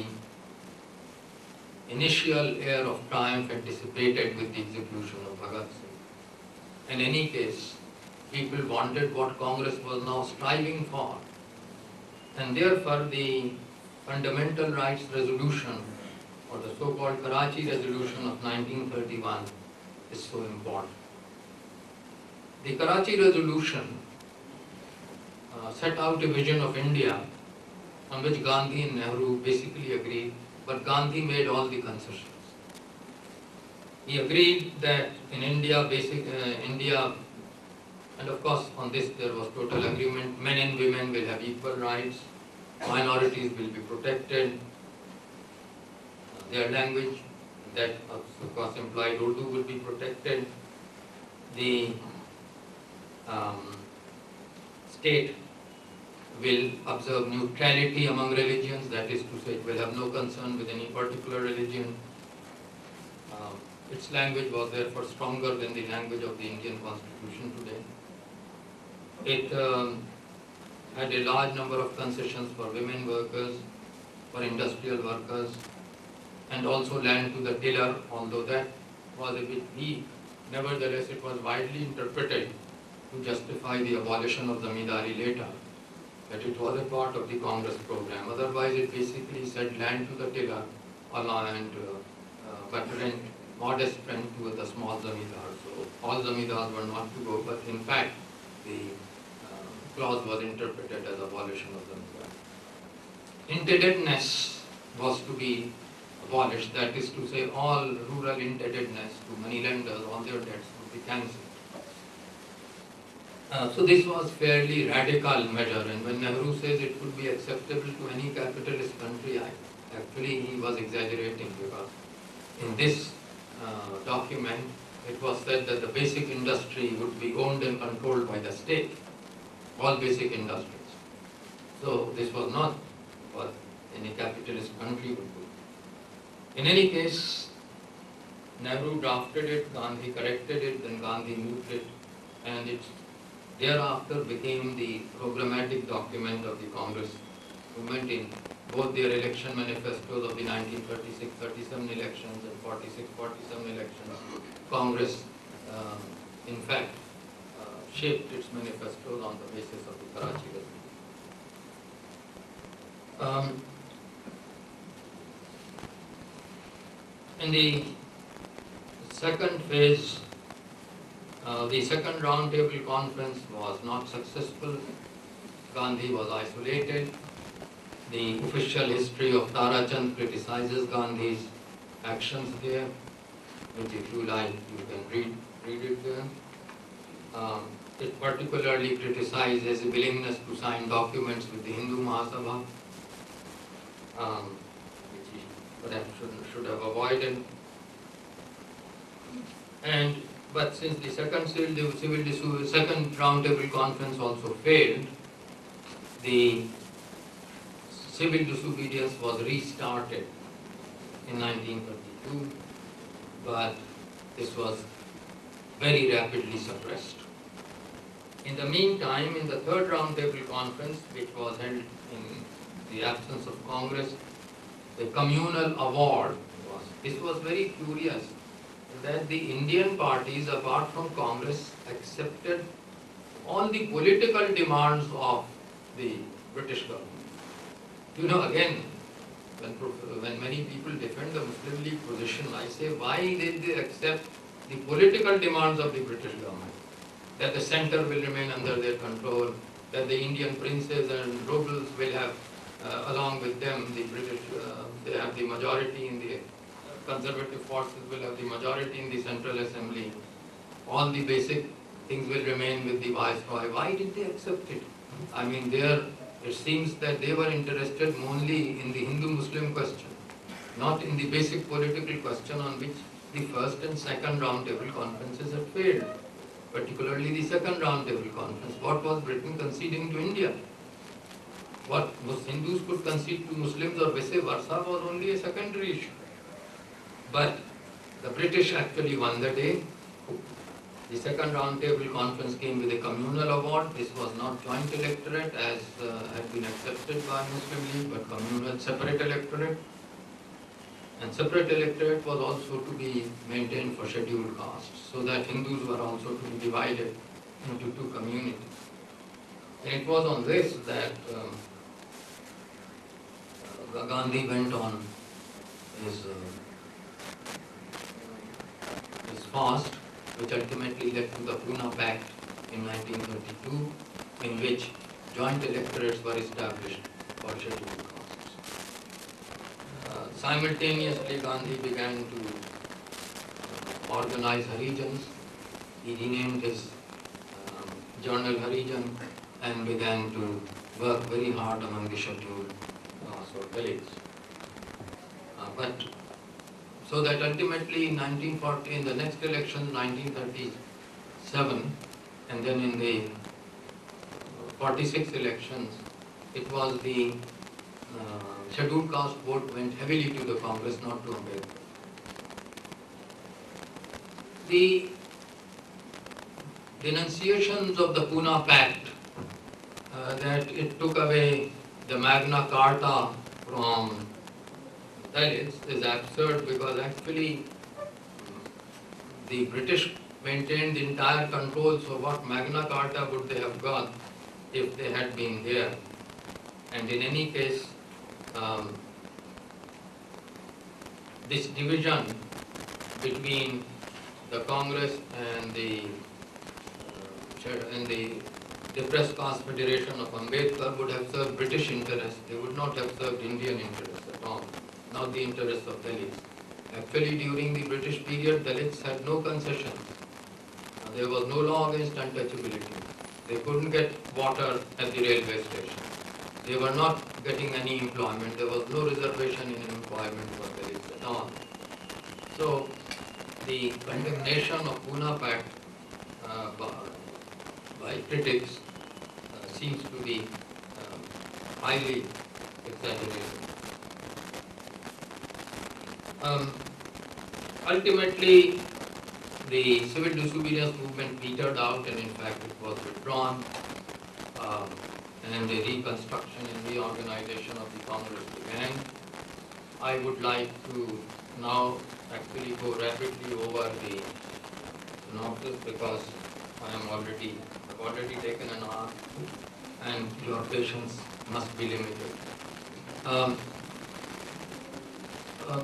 initial air of triumph had dissipated with the execution of Bhagat Singh. In any case, people wanted what Congress was now striving for. And therefore, the Fundamental Rights Resolution, or the so-called Karachi Resolution of nineteen thirty-one, is so important. The Karachi Resolution uh, set out a vision of India on which Gandhi and Nehru basically agreed, but Gandhi made all the concessions. He agreed that in India, basic uh, India, and of course on this there was total agreement, men and women will have equal rights, minorities will be protected, uh, their language, that of course implied Urdu, will be protected, the um, state will observe neutrality among religions, that is to say, it will have no concern with any particular religion. Um, its language was therefore stronger than the language of the Indian Constitution today. It um, had a large number of concessions for women workers, for industrial workers, and also land to the tiller, although that was a bit weak. Nevertheless, it was widely interpreted to justify the abolition of Zamindari later, that it was a part of the Congress program. Otherwise, it basically said land to the tiller and uh, uh, but rent, modest rent to the small zamindars. So all zamindars were not to go, but in fact, the uh, clause was interpreted as abolition of zamindar. Indebtedness was to be abolished. That is to say, all rural indebtedness to moneylenders, all their debts would be cancelled. Uh, so this was fairly radical measure, and when Nehru says it would be acceptable to any capitalist country, I, actually he was exaggerating, because in this uh, document it was said that the basic industry would be owned and controlled by the state, all basic industries. So this was not what any capitalist country would do. In any case, Nehru drafted it, Gandhi corrected it, then Gandhi moved it, and it thereafter became the programmatic document of the Congress movement in both their election manifestos of the nineteen thirty-six thirty-seven elections and forty-six forty-seven elections. Congress, uh, in fact, uh, shaped its manifestos on the basis of the Karachi resolution. Um, in the second phase, uh, the second roundtable conference was not successful. Gandhi was isolated. The official history of Tarachand criticizes Gandhi's actions there, which if you like, you can read, read it there. Um, it particularly criticizes his willingness to sign documents with the Hindu Mahasabha, um, which he perhaps should, should have avoided. And but since the second civil, civil disobedience, second roundtable conference also failed, the civil disobedience was restarted in nineteen thirty-two, but this was very rapidly suppressed. In the meantime, in the third roundtable conference, which was held in the absence of Congress, the communal award was. This was very curious, that the Indian parties, apart from Congress, accepted all the political demands of the British government. You know, again, when, when many people defend the Muslim League position, I say, why did they accept the political demands of the British government? That the center will remain under their control, that the Indian princes and nobles will have, uh, along with them, the British, uh, they have the majority in the conservative forces will have the majority in the Central Assembly. All the basic things will remain with the Viceroy. Why did they accept it? I mean, there it seems that they were interested only in the Hindu-Muslim question, not in the basic political question on which the first and second roundtable conferences had failed, particularly the second roundtable conference. What was Britain conceding to India? What Hindus could concede to Muslims or vice versa was only a secondary issue. But the British actually won the day. The second roundtable conference came with a communal award. This was not joint electorate as uh, had been accepted by Muslim League, but communal separate electorate. And separate electorate was also to be maintained for scheduled castes, so that Hindus were also to be divided into two communities. And it was on this that um, uh, Gandhi went on his uh, his fast, which ultimately led to the Pune Pact in nineteen thirty-two, in which joint electorates were established for scheduled castes. Uh, simultaneously, Gandhi began to uh, organize Harijans. He renamed his um, journal Harijan and began to work very hard among the scheduled castes or Dalits. Uh, but So that ultimately in nineteen forty, in the next election, nineteen thirty-seven, and then in the forty-six elections, it was the uh, scheduled caste vote went heavily to the Congress, not to Ambedkar. The denunciations of the Pune Pact, uh, that it took away the Magna Carta from Dalits is absurd, because actually the British maintained the entire control, so what Magna Carta would they have got if they had been there? And in any case, um, this division between the Congress and the uh, and the Depressed Caste Federation of Ambedkar would have served British interests. They would not have served Indian interests at all. not the interests of Dalits. Actually, during the British period, Dalits had no concessions. Uh, there was no law against untouchability. They couldn't get water at the railway station. They were not getting any employment. There was no reservation in employment for Dalits at all. So, the condemnation of Pune Pact uh, by, by critics uh, seems to be um, highly exaggerated. Um, ultimately, the civil disobedience movement petered out, and in fact it was withdrawn, um, and the reconstruction and reorganization of the Congress began. I would like to now actually go rapidly over the synopsis because I am already, I've already taken an hour and your patience must be limited. Um, uh,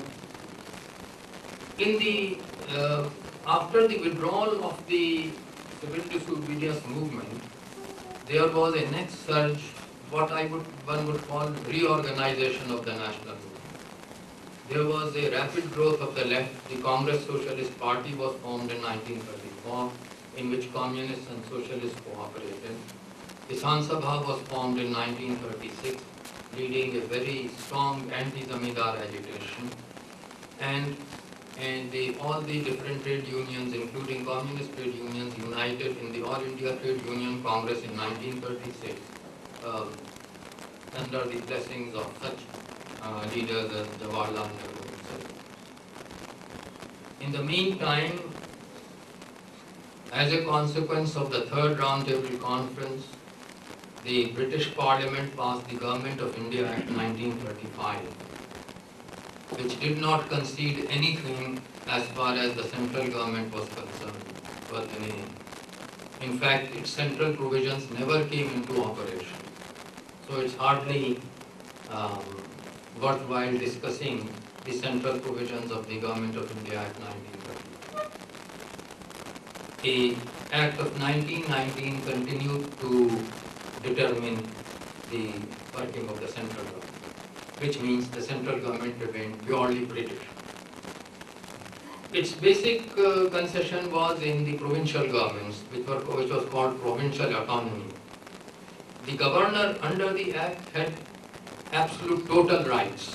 in the, uh, after the withdrawal of the civil disobedience movement, there was a next surge, what I would, one would call reorganization of the national movement. There was a rapid growth of the left. The Congress Socialist Party was formed in nineteen thirty-four, in which communists and socialists cooperated. Kisan Sabha was formed in nineteen thirty-six, leading a very strong anti-zamindar agitation. And, and the, all the different trade unions, including communist trade unions, united in the All India Trade Union Congress in nineteen thirty-six, uh, under the blessings of such Uh, leaders as Jawaharlal Nehru himself. In the meantime, as a consequence of the third roundtable conference, the British Parliament passed the Government of India Act nineteen thirty-five, which did not concede anything as far as the central government was concerned. But in fact, its central provisions never came into operation. So it's hardly um, worthwhile discussing the central provisions of the Government of India Act nineteen thirty. The Act of nineteen nineteen continued to determine the working of the central government, which means the central government remained purely British. Its basic uh, concession was in the provincial governments, which, were, which was called provincial autonomy. The governor under the Act had absolute total rights.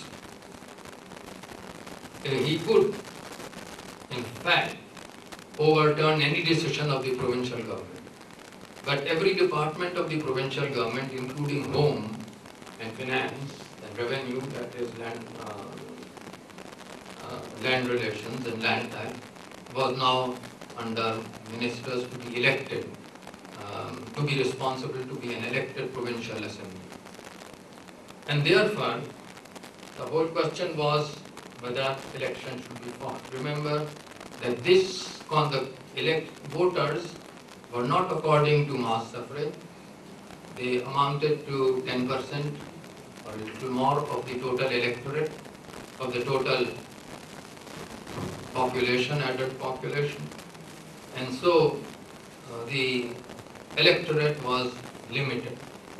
Uh, he could, in fact, overturn any decision of the provincial government. But every department of the provincial government, including home and finance and revenue, that is land, uh, uh, land relations and land tax, was now under ministers to be elected, um, to be responsible to be an elected provincial assembly. And therefore, the whole question was whether election should be fought. Remember that this the elect voters were not according to mass suffrage. They amounted to ten percent or a little more of the total electorate, of the total population, adult population. And so uh, the electorate was limited.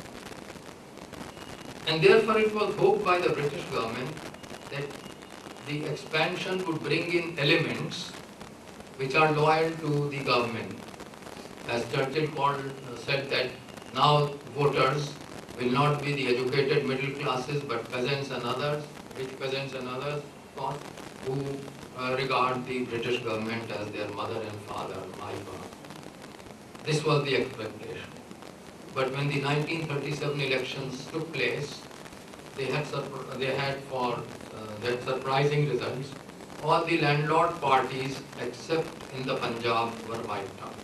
And therefore it was hoped by the British government that the expansion would bring in elements which are loyal to the government. As Churchill called, uh, said that now voters will not be the educated middle classes but peasants and others, rich peasants and others, of course, who uh, regard the British government as their mother and father, my father. This was the expectation. But when the nineteen thirty-seven elections took place, they had, they had for uh, that surprising results. All the landlord parties except in the Punjab were wiped out.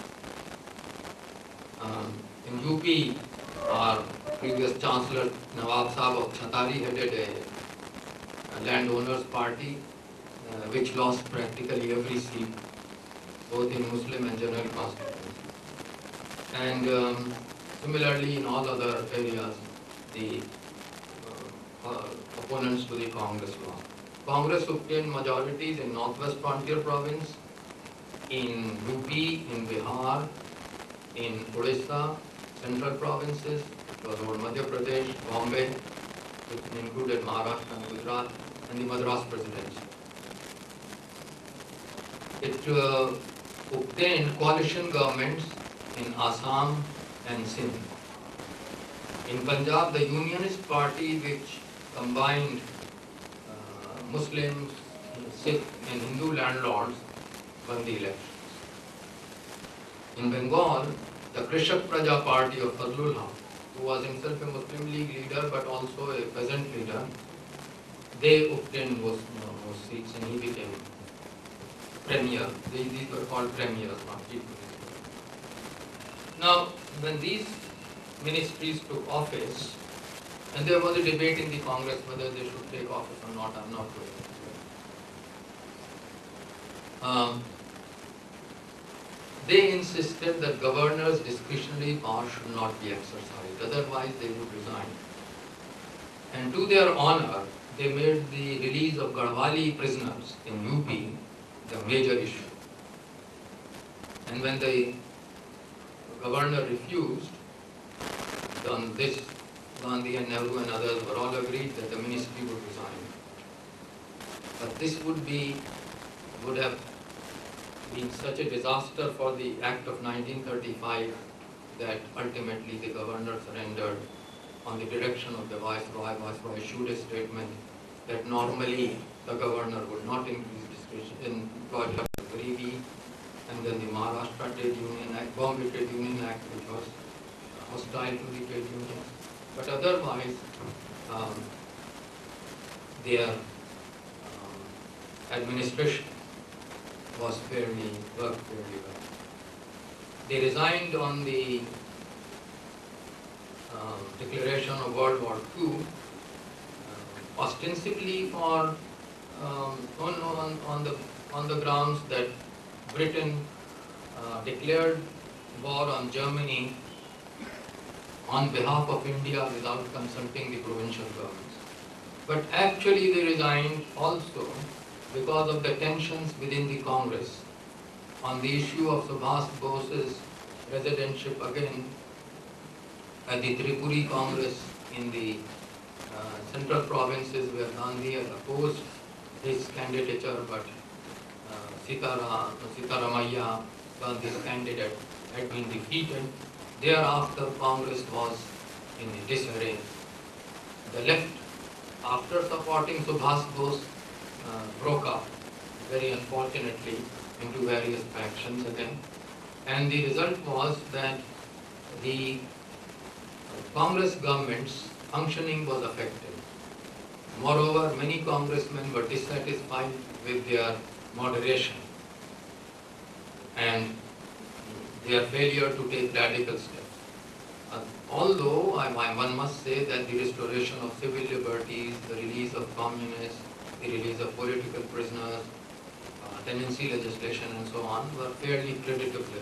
Um, in U P, our previous Chancellor Nawab Sahib of Chhatari headed a, a landowners party uh, which lost practically every seat, both in Muslim and general constituency. And um, similarly in all other areas, the uh, uh, opponents to the Congress lost. Congress obtained majorities in Northwest Frontier Province, in U P, in Bihar, in Odisha, central provinces, it was over Madhya Pradesh, Bombay, which included Maharashtra and Gujarat, and the Madras Presidency. It uh, obtained coalition governments in Assam and Sindh. In Punjab, the Unionist Party, which combined uh, Muslims, Sikh and Hindu landlords, won the elections. In Bengal, the Krishak Praja Party of Fazlul Haq, who was himself a Muslim League leader but also a peasant leader, they obtained most, uh, most seats and he became premier. These, these were called premiers, not chief ministers. Now, when these ministries took office, and there was a debate in the Congress whether they should take office or not, I'm not going to. Um, they insisted that governors' discretionary power should not be exercised, otherwise they would resign. And to their honor, they made the release of Garhwali prisoners in U P the major issue. And when the governor refused, then this, Gandhi and Nehru and others were all agreed that the ministry would resign. But this would be, would have been such a disaster for the Act of nineteen thirty-five that ultimately the governor surrendered on the direction of the Viceroy. Viceroy issued a statement that normally the governor would not increase discretion, employ Garibi, and then the Maharashtra Trade Union Act, Bombay Trade Union Act, which was hostile to the trade unions. But otherwise, um, their um, administration was fairly, worked fairly well. They resigned on the uh, declaration of World War Two, uh, ostensibly for um, on, on, on the on the grounds that Britain uh, declared war on Germany on behalf of India without consulting the provincial governments. But actually they resigned also because of the tensions within the Congress on the issue of Subhas Bose's residentship again at the Tripuri Congress in the uh, central provinces where Gandhi had opposed his candidature, but uh, Sitara, Sitaramaiah, Gandhi's candidate, had been defeated. Thereafter, Congress was in disarray. The left, after supporting Subhas Bose, uh, broke up, very unfortunately, into various factions again. And the result was that the Congress government's functioning was affected. Moreover, many congressmen were dissatisfied with their moderation and their failure to take radical steps. Uh, although I, I, one must say that the restoration of civil liberties, the release of communists, the release of political prisoners, uh, tenancy legislation and so on were fairly creditable.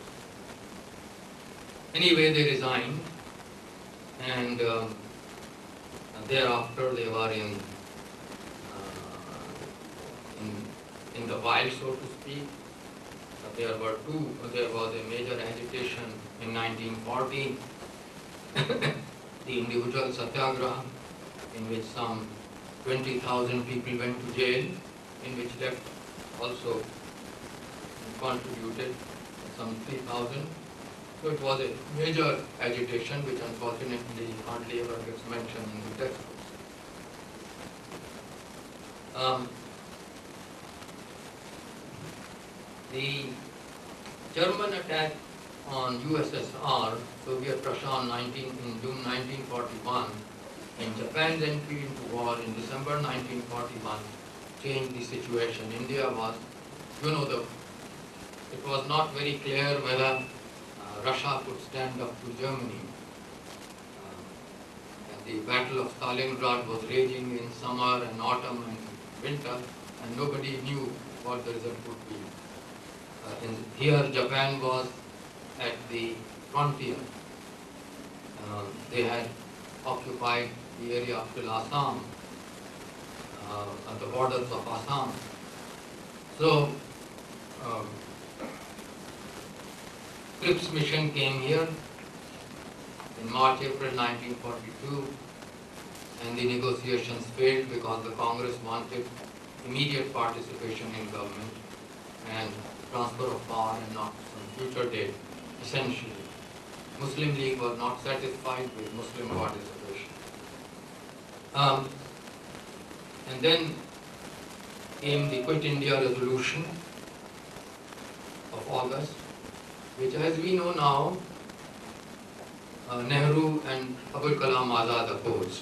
Anyway, they resigned, and uh, thereafter they were in, uh, in, in the wild, so to speak. There were two, there was a major agitation in nineteen forty, the individual satyagraha, in which some twenty thousand people went to jail, in which left also contributed some three thousand. So it was a major agitation which unfortunately hardly ever gets mentioned in the textbooks. Um, The German attack on U S S R, Soviet Russia, on nineteen, in June nineteen forty-one, and Japan's entry into war in December nineteen forty-one changed the situation. India was, you know, the, it was not very clear whether uh, Russia could stand up to Germany. Uh, the Battle of Stalingrad was raging in summer and autumn and winter, and nobody knew what the result would be. Uh, in, here, Japan was at the frontier. Uh, they had occupied the area up till Assam, uh, at the borders of Assam. So, um, Cripps mission came here in March, April nineteen forty-two, and the negotiations failed because the Congress wanted immediate participation in government and transfer of power and not some future date, essentially. Muslim League was not satisfied with Muslim participation. Um, and then came the Quit India resolution of August, which, as we know now, uh, Nehru and Abul Kalam Azad opposed.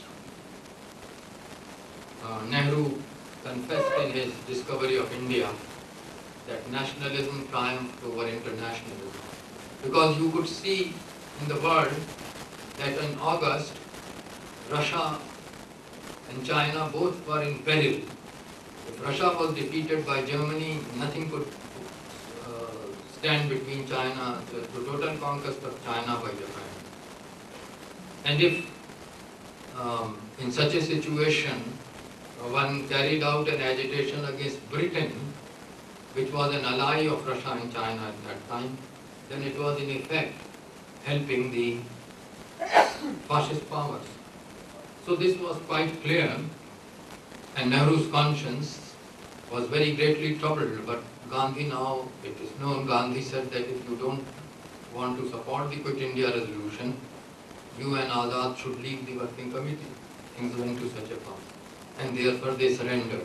Uh, Nehru confessed in his Discovery of India that nationalism triumphed over internationalism, because you could see in the world that in August, Russia and China both were in peril. If Russia was defeated by Germany, nothing could uh, stand between China, the, the total conquest of China by Japan. And if um, in such a situation uh, one carried out an agitation against Britain, which was an ally of Russia and China at that time, then it was in effect helping the fascist powers. So this was quite clear, and Nehru's conscience was very greatly troubled. But Gandhi, now it is known, Gandhi said that if you don't want to support the Quit India resolution, you and Azad should leave the working committee. Things went to such a pass, and therefore they surrendered.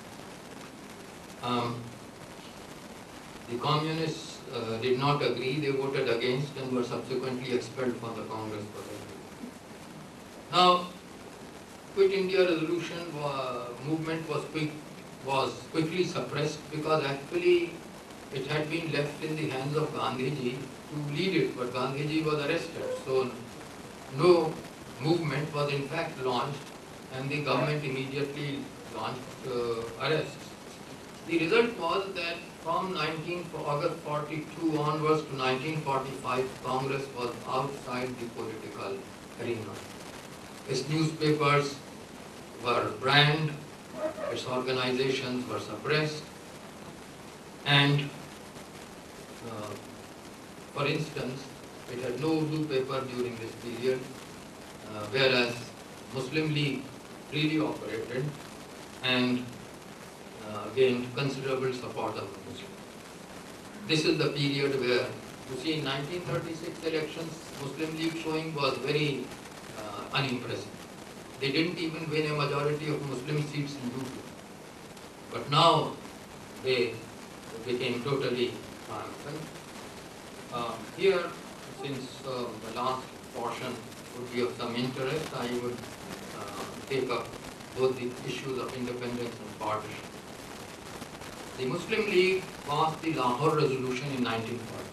Um, the communists uh, did not agree, they voted against and were subsequently expelled from the Congress for that. Now, Quit India resolution uh, movement was quick was quickly suppressed, because actually it had been left in the hands of Gandhiji to lead it, but Gandhiji was arrested. So no movement was in fact launched, and the government immediately launched uh, arrests. The result was that from August forty-two onwards to nineteen forty-five, Congress was outside the political arena. Its newspapers were banned, its organizations were suppressed, and uh, for instance, it had no Urdu paper during this period, uh, whereas Muslim League freely operated and uh, gained considerable support of the Muslims. This is the period where, you see, in nineteen thirty-six elections, Muslim League showing was very uh, unimpressive. They didn't even win a majority of Muslim seats in U P. But now they became totally triumphant. Uh, here, since uh, the last portion would be of some interest, I would uh, take up both the issues of independence and partition. The Muslim League passed the Lahore Resolution in nineteen forty.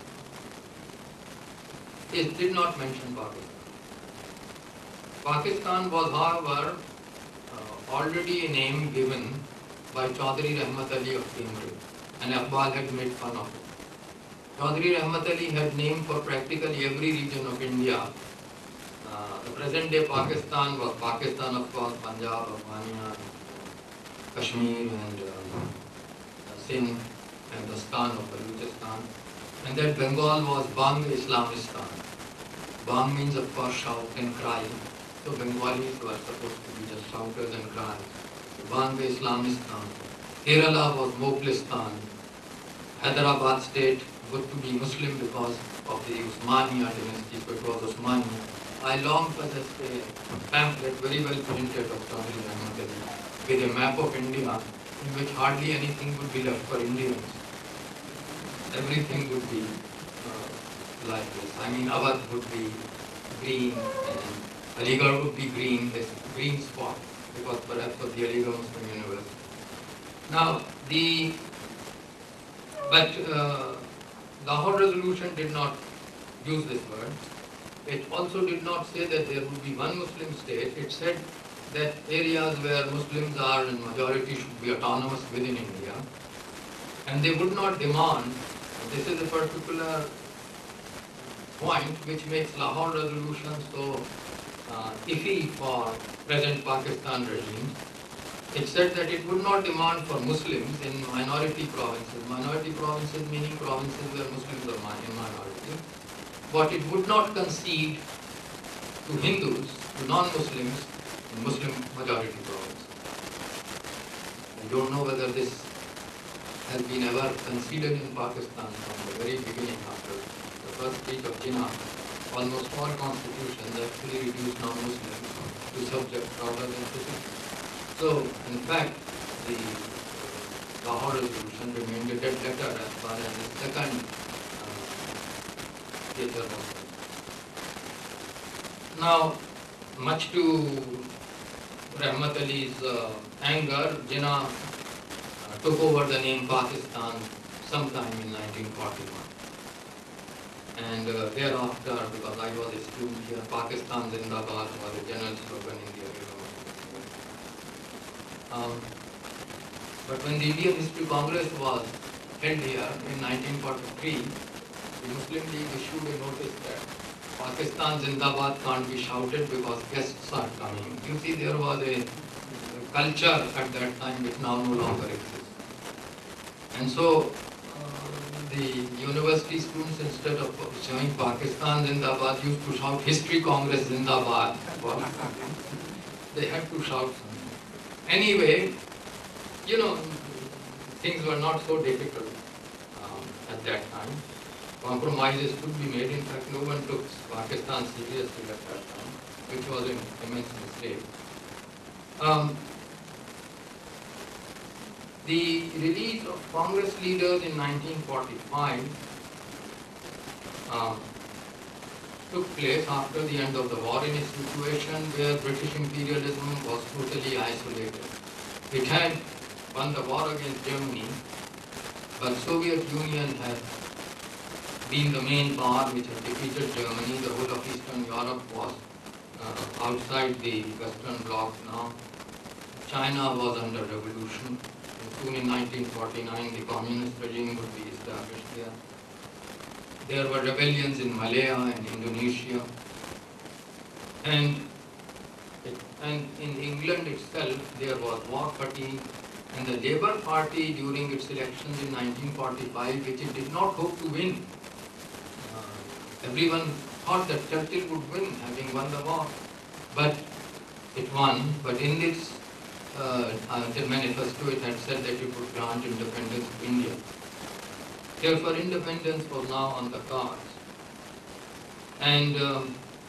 It did not mention Pakistan. Pakistan was, however, uh, already a name given by Chaudhry Rahmat Ali of Cambridge, and Iqbal had made fun of it. Chaudhry Rahmat Ali had named for practically every region of India. Uh, the present day Pakistan was Pakistan, of course, Punjab, Afghania, Kashmir, and uh, Sindh, and the Stan of Balochistan. And that Bengal was Bang Islamistan. Bang means, of course, shout and cry. So Bengalis were supposed to be just shouters and cries. Bang Islamistan. Kerala was Mughalistan. Hyderabad state got to be Muslim because of the Usmania dynasty, so it was Usmania. I long possessed a pamphlet very well printed of Chaudhry Rahmat Ali with a map of India in which hardly anything would be left for Indians. Everything would be uh, like this. I mean, Awadh would be green, and Aligarh would be green, this green spot, because perhaps of the Aligarh Muslim University. Now, the, but uh, Lahore Resolution did not use this word. It also did not say that there would be one Muslim state. It said that areas where Muslims are in majority should be autonomous within India. And they would not demand, this is a particular point which makes Lahore Resolution so uh, iffy for present Pakistan regime. It said that it would not demand for Muslims in minority provinces, minority provinces meaning provinces where Muslims are in minority, but it would not concede to Hindus, to non-Muslims, in Muslim majority provinces. I don't know whether this has been ever considered in Pakistan from the very beginning after the first speech of Jinnah. Almost all constitutions actually reduce non-Muslims to subjects rather than citizens. So, in fact, the Lahore resolution remained a dead letter as far as the second uh, theatre was concerned. Now, much to Rahmat Ali's uh, anger, Jinnah uh, took over the name Pakistan sometime in nineteen forty-one. And uh, thereafter, because I was a student here, Pakistan Zindabad was a general slogan in the university. Um, but when the Indian History Congress was held here in nineteen forty-three, the Muslim League issued a notice that Pakistan Zindabad can't be shouted because guests are coming. You see, there was a culture at that time which now no longer exists. And so, the university students, instead of showing Pakistan Zindabad, used to shout History Congress Zindabad. They had to shout something. Anyway, you know, things were not so difficult um, at that time. Compromises could be made. In fact, no one took Pakistan seriously at that time, which was an immense mistake. Um, The release of Congress leaders in nineteen forty-five uh, took place after the end of the war in a situation where British imperialism was totally isolated. It had won the war against Germany, but Soviet Union had been the main power which had defeated Germany. The whole of Eastern Europe was uh, outside the Western Bloc now. China was under revolution. Soon in nineteen forty-nine, the communist regime would be established there. There were rebellions in Malaya and Indonesia. And, it, and in England itself, there was war fatigue. And the Labour Party, during its elections in nineteen forty-five, which it did not hope to win, uh, everyone thought that Churchill would win, having won the war. But it won. But in its Uh, the manifesto, it had said that it would grant independence to India. Therefore, independence was now on the cards. And um,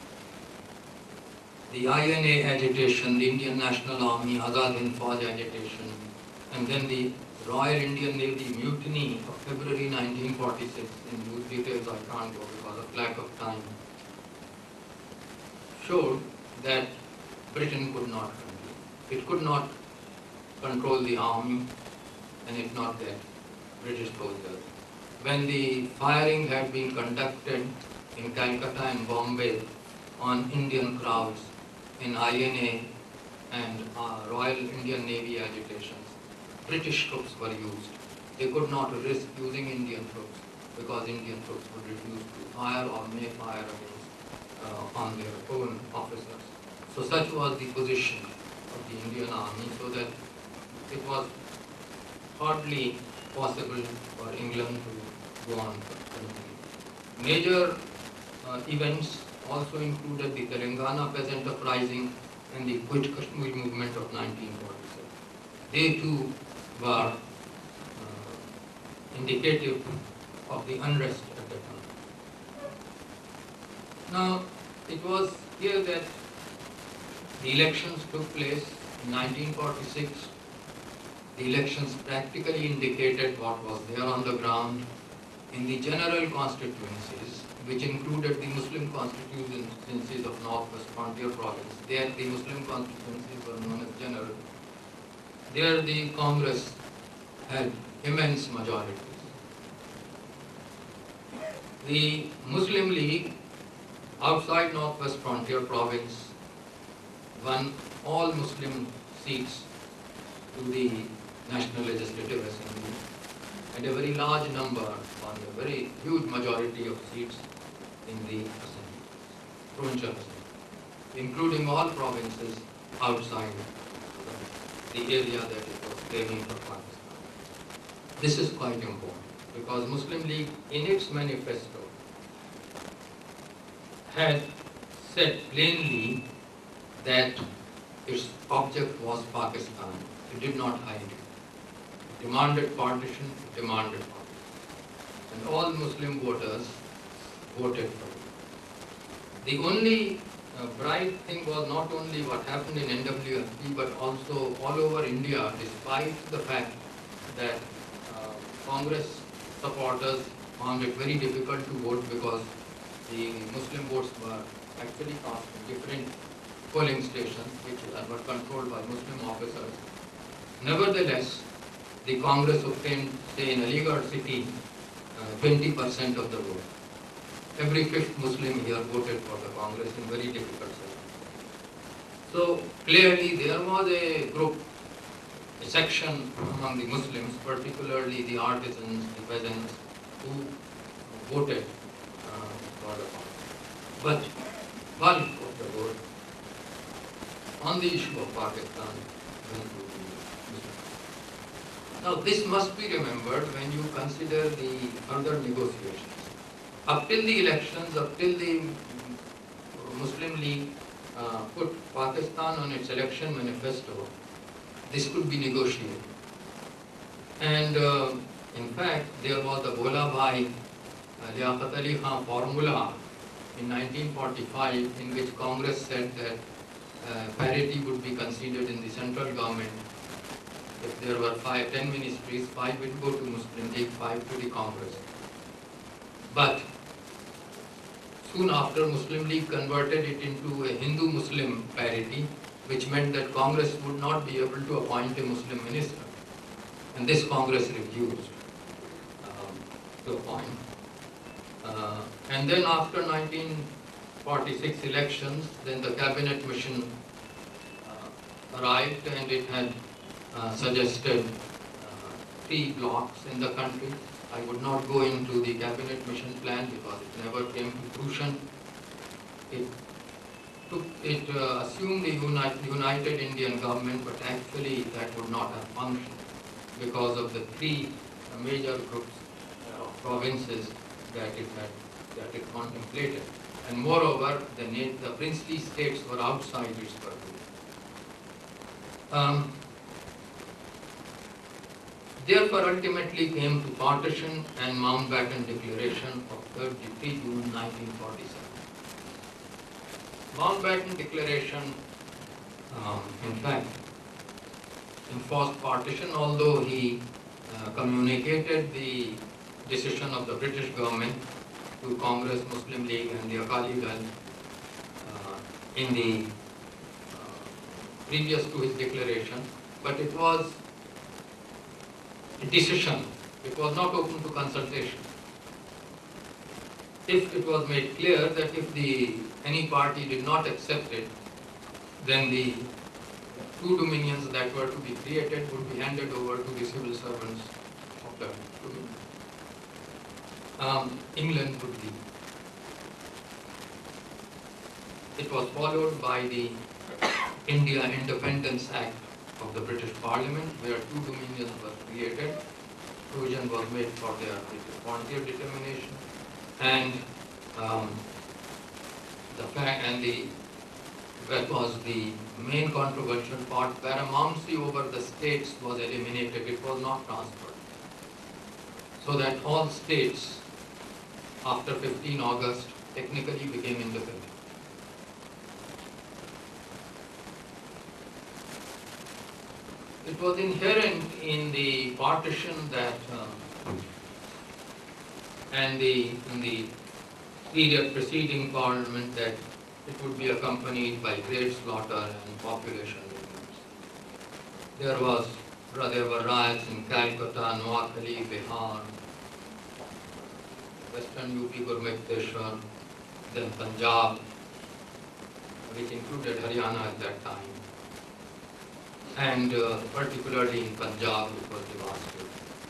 the I N A agitation, the Indian National Army, Azad Hind Fauj agitation, and then the Royal Indian Navy mutiny of February nineteen forty-six, in whose details I can't go because of lack of time, showed that Britain could not control. It could not control the army, and it not get British soldiers. When the firing had been conducted in Calcutta and Bombay on Indian crowds in I N A and uh, Royal Indian Navy agitations, British troops were used. They could not risk using Indian troops because Indian troops would refuse to fire or may fire against uh, on their own officers. So such was the position of the Indian Army, so that it was hardly possible for England to go on. Major uh, events also included the Telangana peasant uprising and the Quit Kashmir movement of nineteen forty-seven. They too were uh, indicative of the unrest at the time. Now, it was here that the elections took place in nineteen forty-six. The elections practically indicated what was there on the ground. In the general constituencies, which included the Muslim constituencies of Northwest Frontier Province, there the Muslim constituencies were known as general. There the Congress had immense majorities. The Muslim League outside Northwest Frontier Province won all Muslim seats to the National Legislative Assembly, and a very large number, or a very huge majority of seats in the Assembly, provincial Assembly, including all provinces outside the area that it was claiming for Pakistan. This is quite important because Muslim League in its manifesto had said plainly that its object was Pakistan. It did not hide it. It demanded partition, it demanded partition. And all Muslim voters voted for it. The only uh, bright thing was not only what happened in N W F P, but also all over India, despite the fact that uh, Congress supporters found it very difficult to vote because the Muslim votes were actually cast in different polling stations which were controlled by Muslim officers. Nevertheless, the Congress obtained, say in Aligarh city, uh, twenty percent of the vote. Every fifth Muslim here voted for the Congress in very difficult circumstances. So clearly there was a group, a section among the Muslims, particularly the artisans, the peasants, who voted uh, for the Congress. But bulk of the vote on the issue of Pakistan went to the Muslims. Now this must be remembered when you consider the further negotiations. Up till the elections, up till the Muslim League uh, put Pakistan on its election manifesto, this could be negotiated. And uh, in fact, there was the Bhola Bhai uh, Liaquat Ali Khan formula in nineteen forty-five in which Congress said that uh, parity would be conceded in the central government. If there were five, ten ministries, five would go to Muslim League, five to the Congress. But soon after, Muslim League converted it into a Hindu-Muslim parity, which meant that Congress would not be able to appoint a Muslim minister. And this Congress refused um, to appoint. Uh, and then after nineteen forty-six elections, then the cabinet mission uh, arrived, and it had uh, suggested uh, three blocks in the country. I would not go into the cabinet mission plan because it never came to fruition. It took, it uh, assumed a uni united Indian government, but actually that would not have functioned because of the three uh, major groups of uh, provinces that it had, that it contemplated. And moreover, the, the princely states were outside its purview. Um, Therefore, ultimately came to partition and Mountbatten Declaration of thirty-three June nineteen forty-seven. Mountbatten Declaration, um, in fact, enforced partition, although he uh, communicated the decision of the British government to Congress, Muslim League and the Akali Dal uh, in the uh, previous to his declaration, but it was a decision. It was not open to consultation. If it was made clear that if the any party did not accept it, then the two dominions that were to be created would be handed over to the civil servants of the dominion. Um, England would be. It was followed by the India Independence Act of the British Parliament, where two dominions were created. Provision was made for their frontier determination, and um, the fact and the that was the main controversial part. Paramountcy over the states was eliminated; it was not transferred, so that all states after fifteenth August technically became independent. It was inherent in the partition that uh, and the in the period preceding Parliament that it would be accompanied by great slaughter and population movements. There was there were riots in Calcutta, Noakhali, Bihar, Western U P, Gurmukteshwar, then Punjab, which included Haryana at that time. And uh, particularly in Punjab, it was devastated.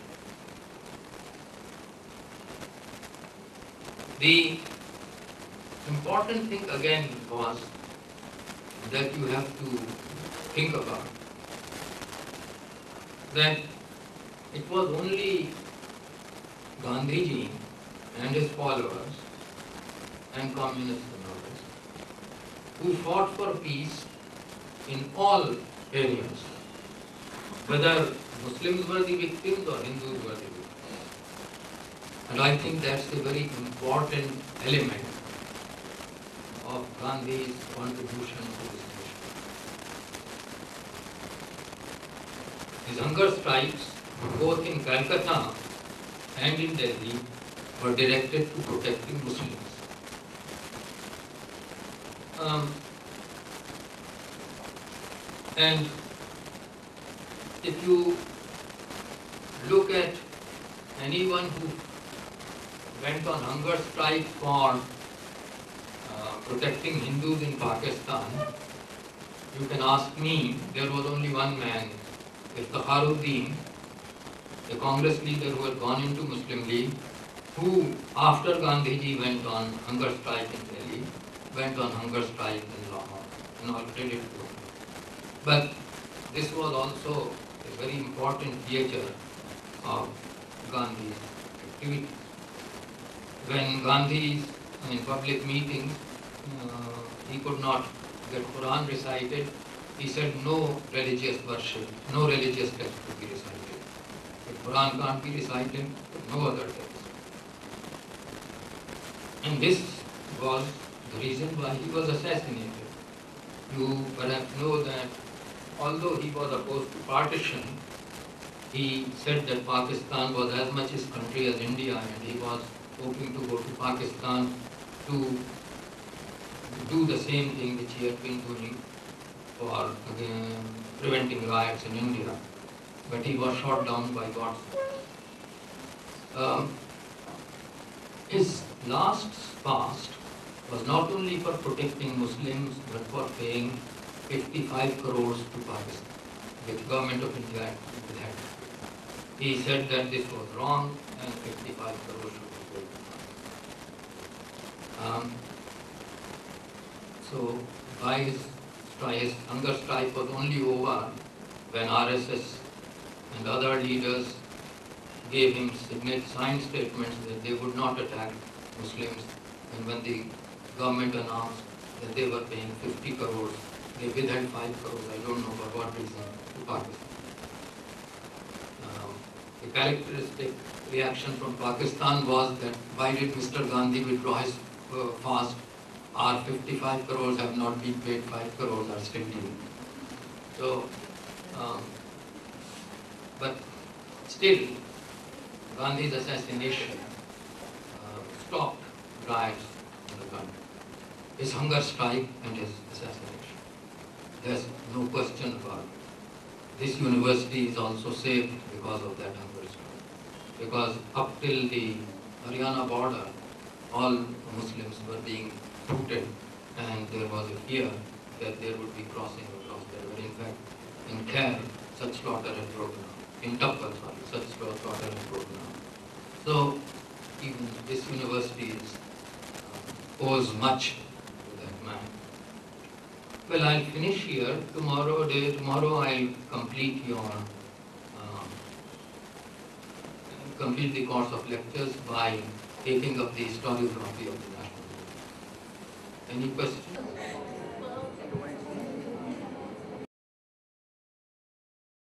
The important thing again was that you have to think about that it was only Gandhiji and his followers and communists and others who fought for peace in all areas, whether Muslims were the victims or Hindus were the victims. And I think that's a very important element of Gandhi's contribution to this nation. His hunger strikes, both in Calcutta and in Delhi, were directed to protecting Muslims. Um, and if you look at anyone who went on hunger strike for uh, protecting Hindus in Pakistan, you can ask me, there was only one man, Iftikharuddin, a Congress leader who had gone into Muslim League, who after Gandhiji went on hunger strike in Delhi, went on hunger strike in Lahore, and all credit to him. But this was also a very important feature of Gandhi's activities. When Gandhi's in public meetings, uh, he could not get Quran recited, he said no religious worship, no religious text to be recited. If Quran can't be recited, no other text. And this was the reason why he was assassinated. You perhaps know that although he was opposed to partition, he said that Pakistan was as much his country as India, and he was hoping to go to Pakistan to do the same thing which he had been doing for again, preventing riots in India. But he was shot down by God's um, His last fast was not only for protecting Muslims, but for paying fifty-five crores to Pakistan, which government of India had. He said that this was wrong and fifty-five crores should be paid. Um, so, by his, his hunger strike was only over when R S S and other leaders gave him signet signed statements that they would not attack Muslims, and when the government announced that they were paying fifty crores, they withheld five crores, I don't know for what reason, to Pakistan. Um, the characteristic reaction from Pakistan was that why did Mister Gandhi withdraw his uh, fast? Our fifty-five crores have not been paid, five crores are still due. So, um, but still, Gandhi's assassination uh, stopped riots in the country. His hunger strike and his assassination. There's no question about it. This university is also saved because of that hunger strike. Because up till the Haryana border, all Muslims were being hooted, and there was a fear that there would be crossing across there. But in fact, in Khair, such slaughter had broken out. In Tappal, sorry, such slaughter had broken out. So, even this university is, uh, owes much to that man. Well, I'll finish here. Tomorrow, day, tomorrow I'll complete your, uh, complete the course of lectures by taking up the historiography of the national. Any questions?